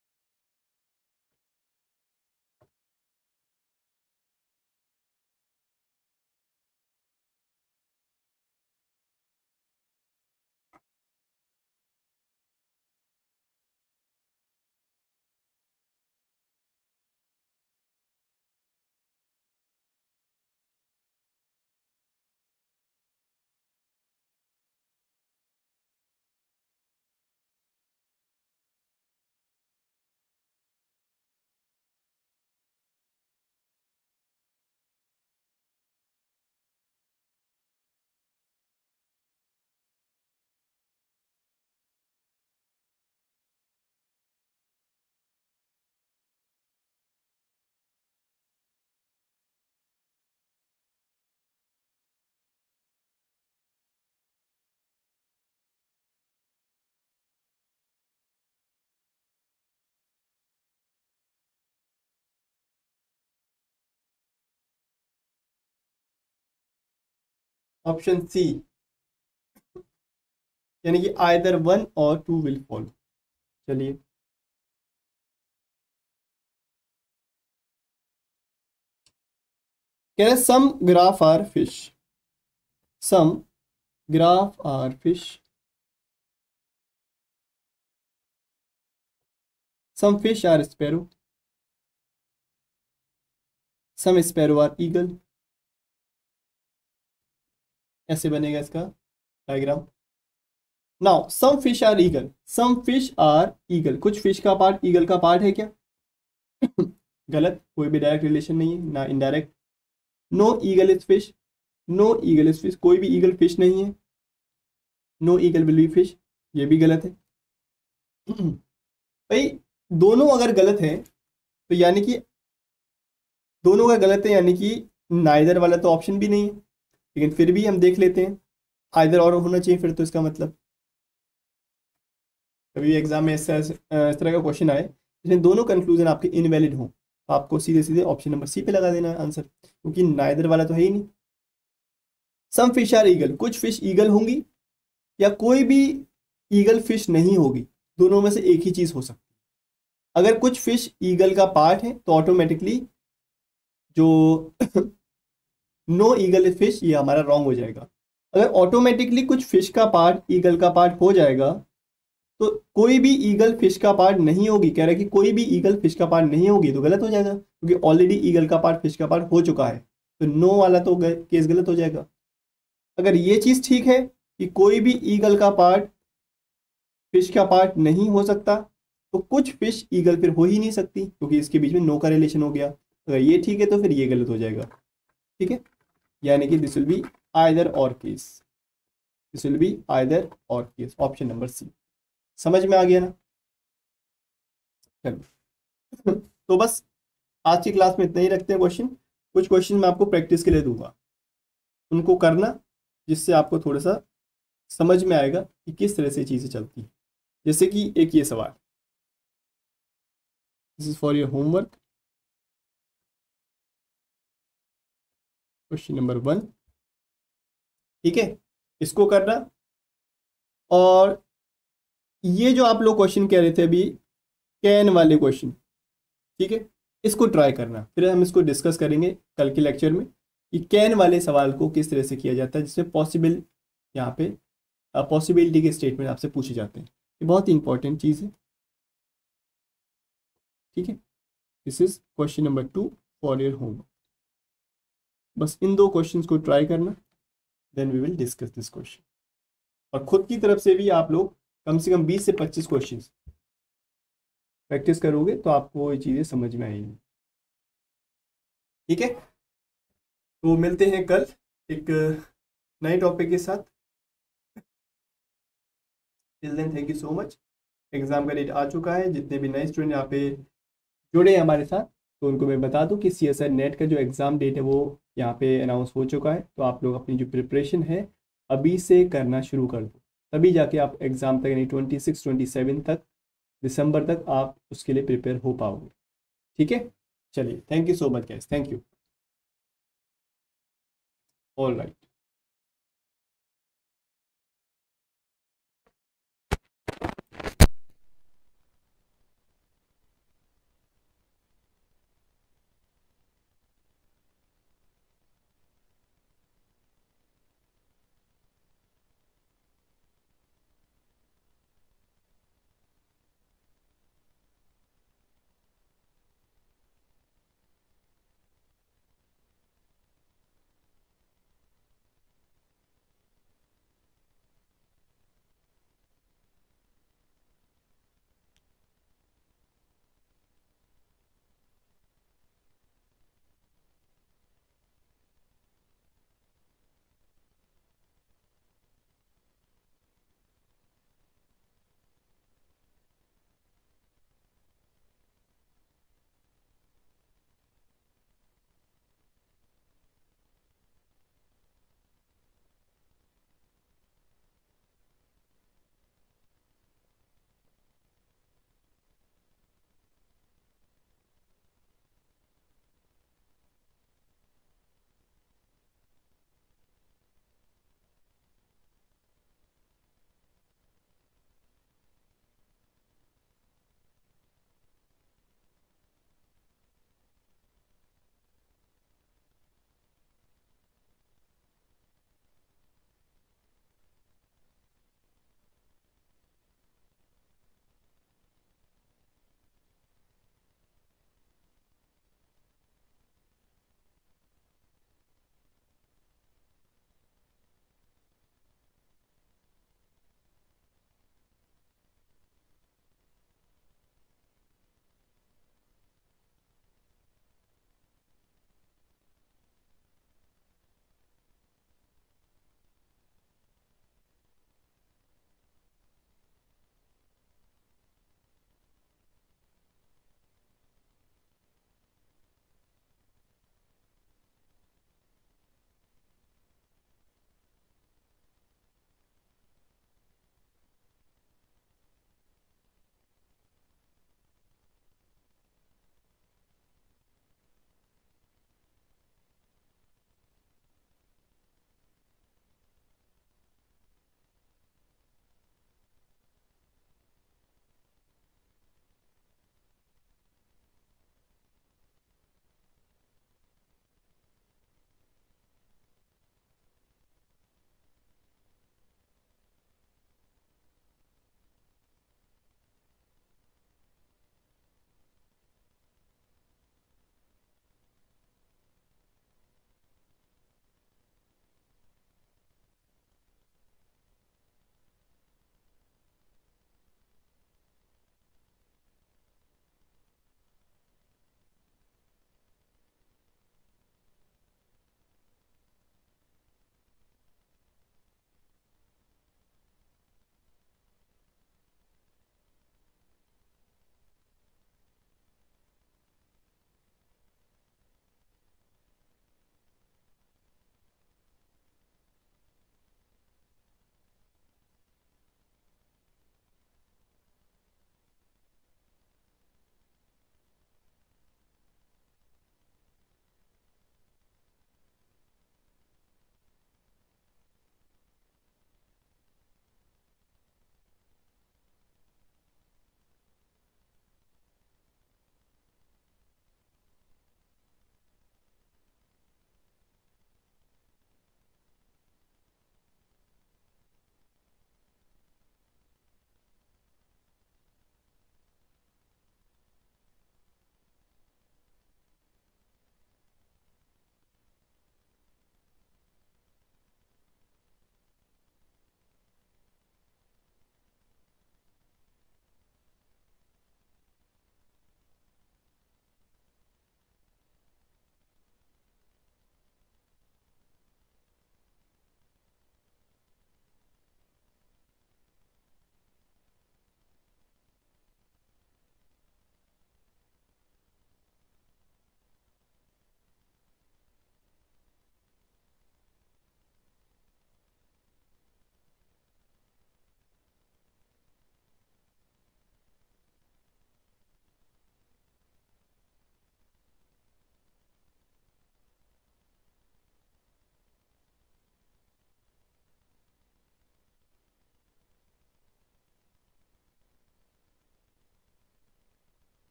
ऑप्शन सी, यानी कि आइदर वन और टू विल फॉलो। चलिए, कह रहे some graph are fish, some graph are fish, some fish are sparrow, some sparrow are eagle. ऐसे बनेगा इसका diagram. Now some fish are eagle, some fish are eagle, कुछ fish का part eagle का part है क्या? गलत, कोई भी डायरेक्ट रिलेशन नहीं है ना indirect. No eagle is fish, no eagle is fish, कोई भी ईगल फिश नहीं है। No eagle will be fish, ये भी गलत है। भाई दोनों अगर गलत है तो यानी कि दोनों का गलत है, यानी कि नाइदर वाला तो ऑप्शन भी नहीं है, लेकिन फिर भी हम देख लेते हैं आइदर और होना चाहिए फिर तो। इसका मतलब कभी एग्जाम में इस इस तरह का क्वेश्चन आए जिसमें दोनों कंक्लूजन आपके इनवैलिड हो तो आपको सीधे सीधे ऑप्शन नंबर सी पे लगा देना है आंसर, क्योंकि नाइदर वाला तो है ही नहीं। सम फिश आर ईगल, कुछ फिश ईगल होंगी या कोई भी ईगल फिश नहीं होगी, दोनों में से एक ही चीज हो सकती है। अगर कुछ फिश ईगल का पार्ट है तो ऑटोमेटिकली जो नो ईगल फिश ये हमारा रॉन्ग हो जाएगा। अगर ऑटोमेटिकली कुछ फिश का पार्ट ईगल का पार्ट हो जाएगा तो कोई भी ईगल फिश का पार्ट नहीं होगी, कह रहा है कि कोई भी ईगल फिश का पार्ट नहीं होगी तो गलत हो जाएगा, क्योंकि ऑलरेडी ईगल का पार्ट फिश का पार्ट हो चुका है, तो नो वाला तो केस गलत हो जाएगा। अगर ये चीज ठीक है कि कोई भी ईगल का पार्ट फिश का पार्ट नहीं हो सकता तो कुछ फिश ईगल फिर हो ही नहीं सकती, क्योंकि इसके बीच में नो का रिलेशन हो गया। अगर ये ठीक है तो फिर ये गलत हो जाएगा। ठीक है, यानी कि this will be either or case, this will be either or case, option number C. समझ में आ गया ना? चलो तो बस आज की क्लास में इतना ही रखते हैं क्वेश्चन। कुछ क्वेश्चन मैं आपको प्रैक्टिस के लिए दूंगा, उनको करना, जिससे आपको थोड़ा सा समझ में आएगा कि किस तरह से चीज़ें चलती हैं। जैसे कि एक ये सवाल, this is for your homework, question number one. ठीक है, इसको करना। और ये जो आप लोग क्वेश्चन कह रहे थे अभी, कैन वाले क्वेश्चन, ठीक है, इसको ट्राई करना, फिर हम इसको डिस्कस करेंगे कल के लेक्चर में कि कैन वाले सवाल को किस तरह से किया जाता है, जिसमें पॉसिबल यहाँ पे पॉसिबिलिटी के स्टेटमेंट आपसे पूछे जाते हैं। ये बहुत ही इंपॉर्टेंट चीज़ है। ठीक है, this is question number two for your homework. बस इन दो क्वेश्चंस को ट्राई करना, then we will discuss this question. और खुद की तरफ से भी आप लोग कम से कम बीस से पच्चीस क्वेश्चंस प्रैक्टिस करोगे तो आपको ये चीज़ें समझ में आएंगी। ठीक है, तो मिलते हैं कल एक नए टॉपिक के साथ। Till then thank you so much. Exam का डेट आ चुका है, जितने भी नए स्टूडेंट यहाँ पे जुड़े हैं हमारे साथ तो उनको मैं बता दूं कि सी एस आई नेट का जो एग्ज़ाम डेट है वो यहाँ पे अनाउंस हो चुका है। तो आप लोग अपनी जो प्रिपरेशन है अभी से करना शुरू कर दो, तभी जाके आप एग्ज़ाम तक यानी ट्वेंटी सिक्स ट्वेंटी सेवन तक दिसंबर तक आप उसके लिए प्रिपेयर हो पाओगे। ठीक है, चलिए, thank you so much guys, thank you. All right.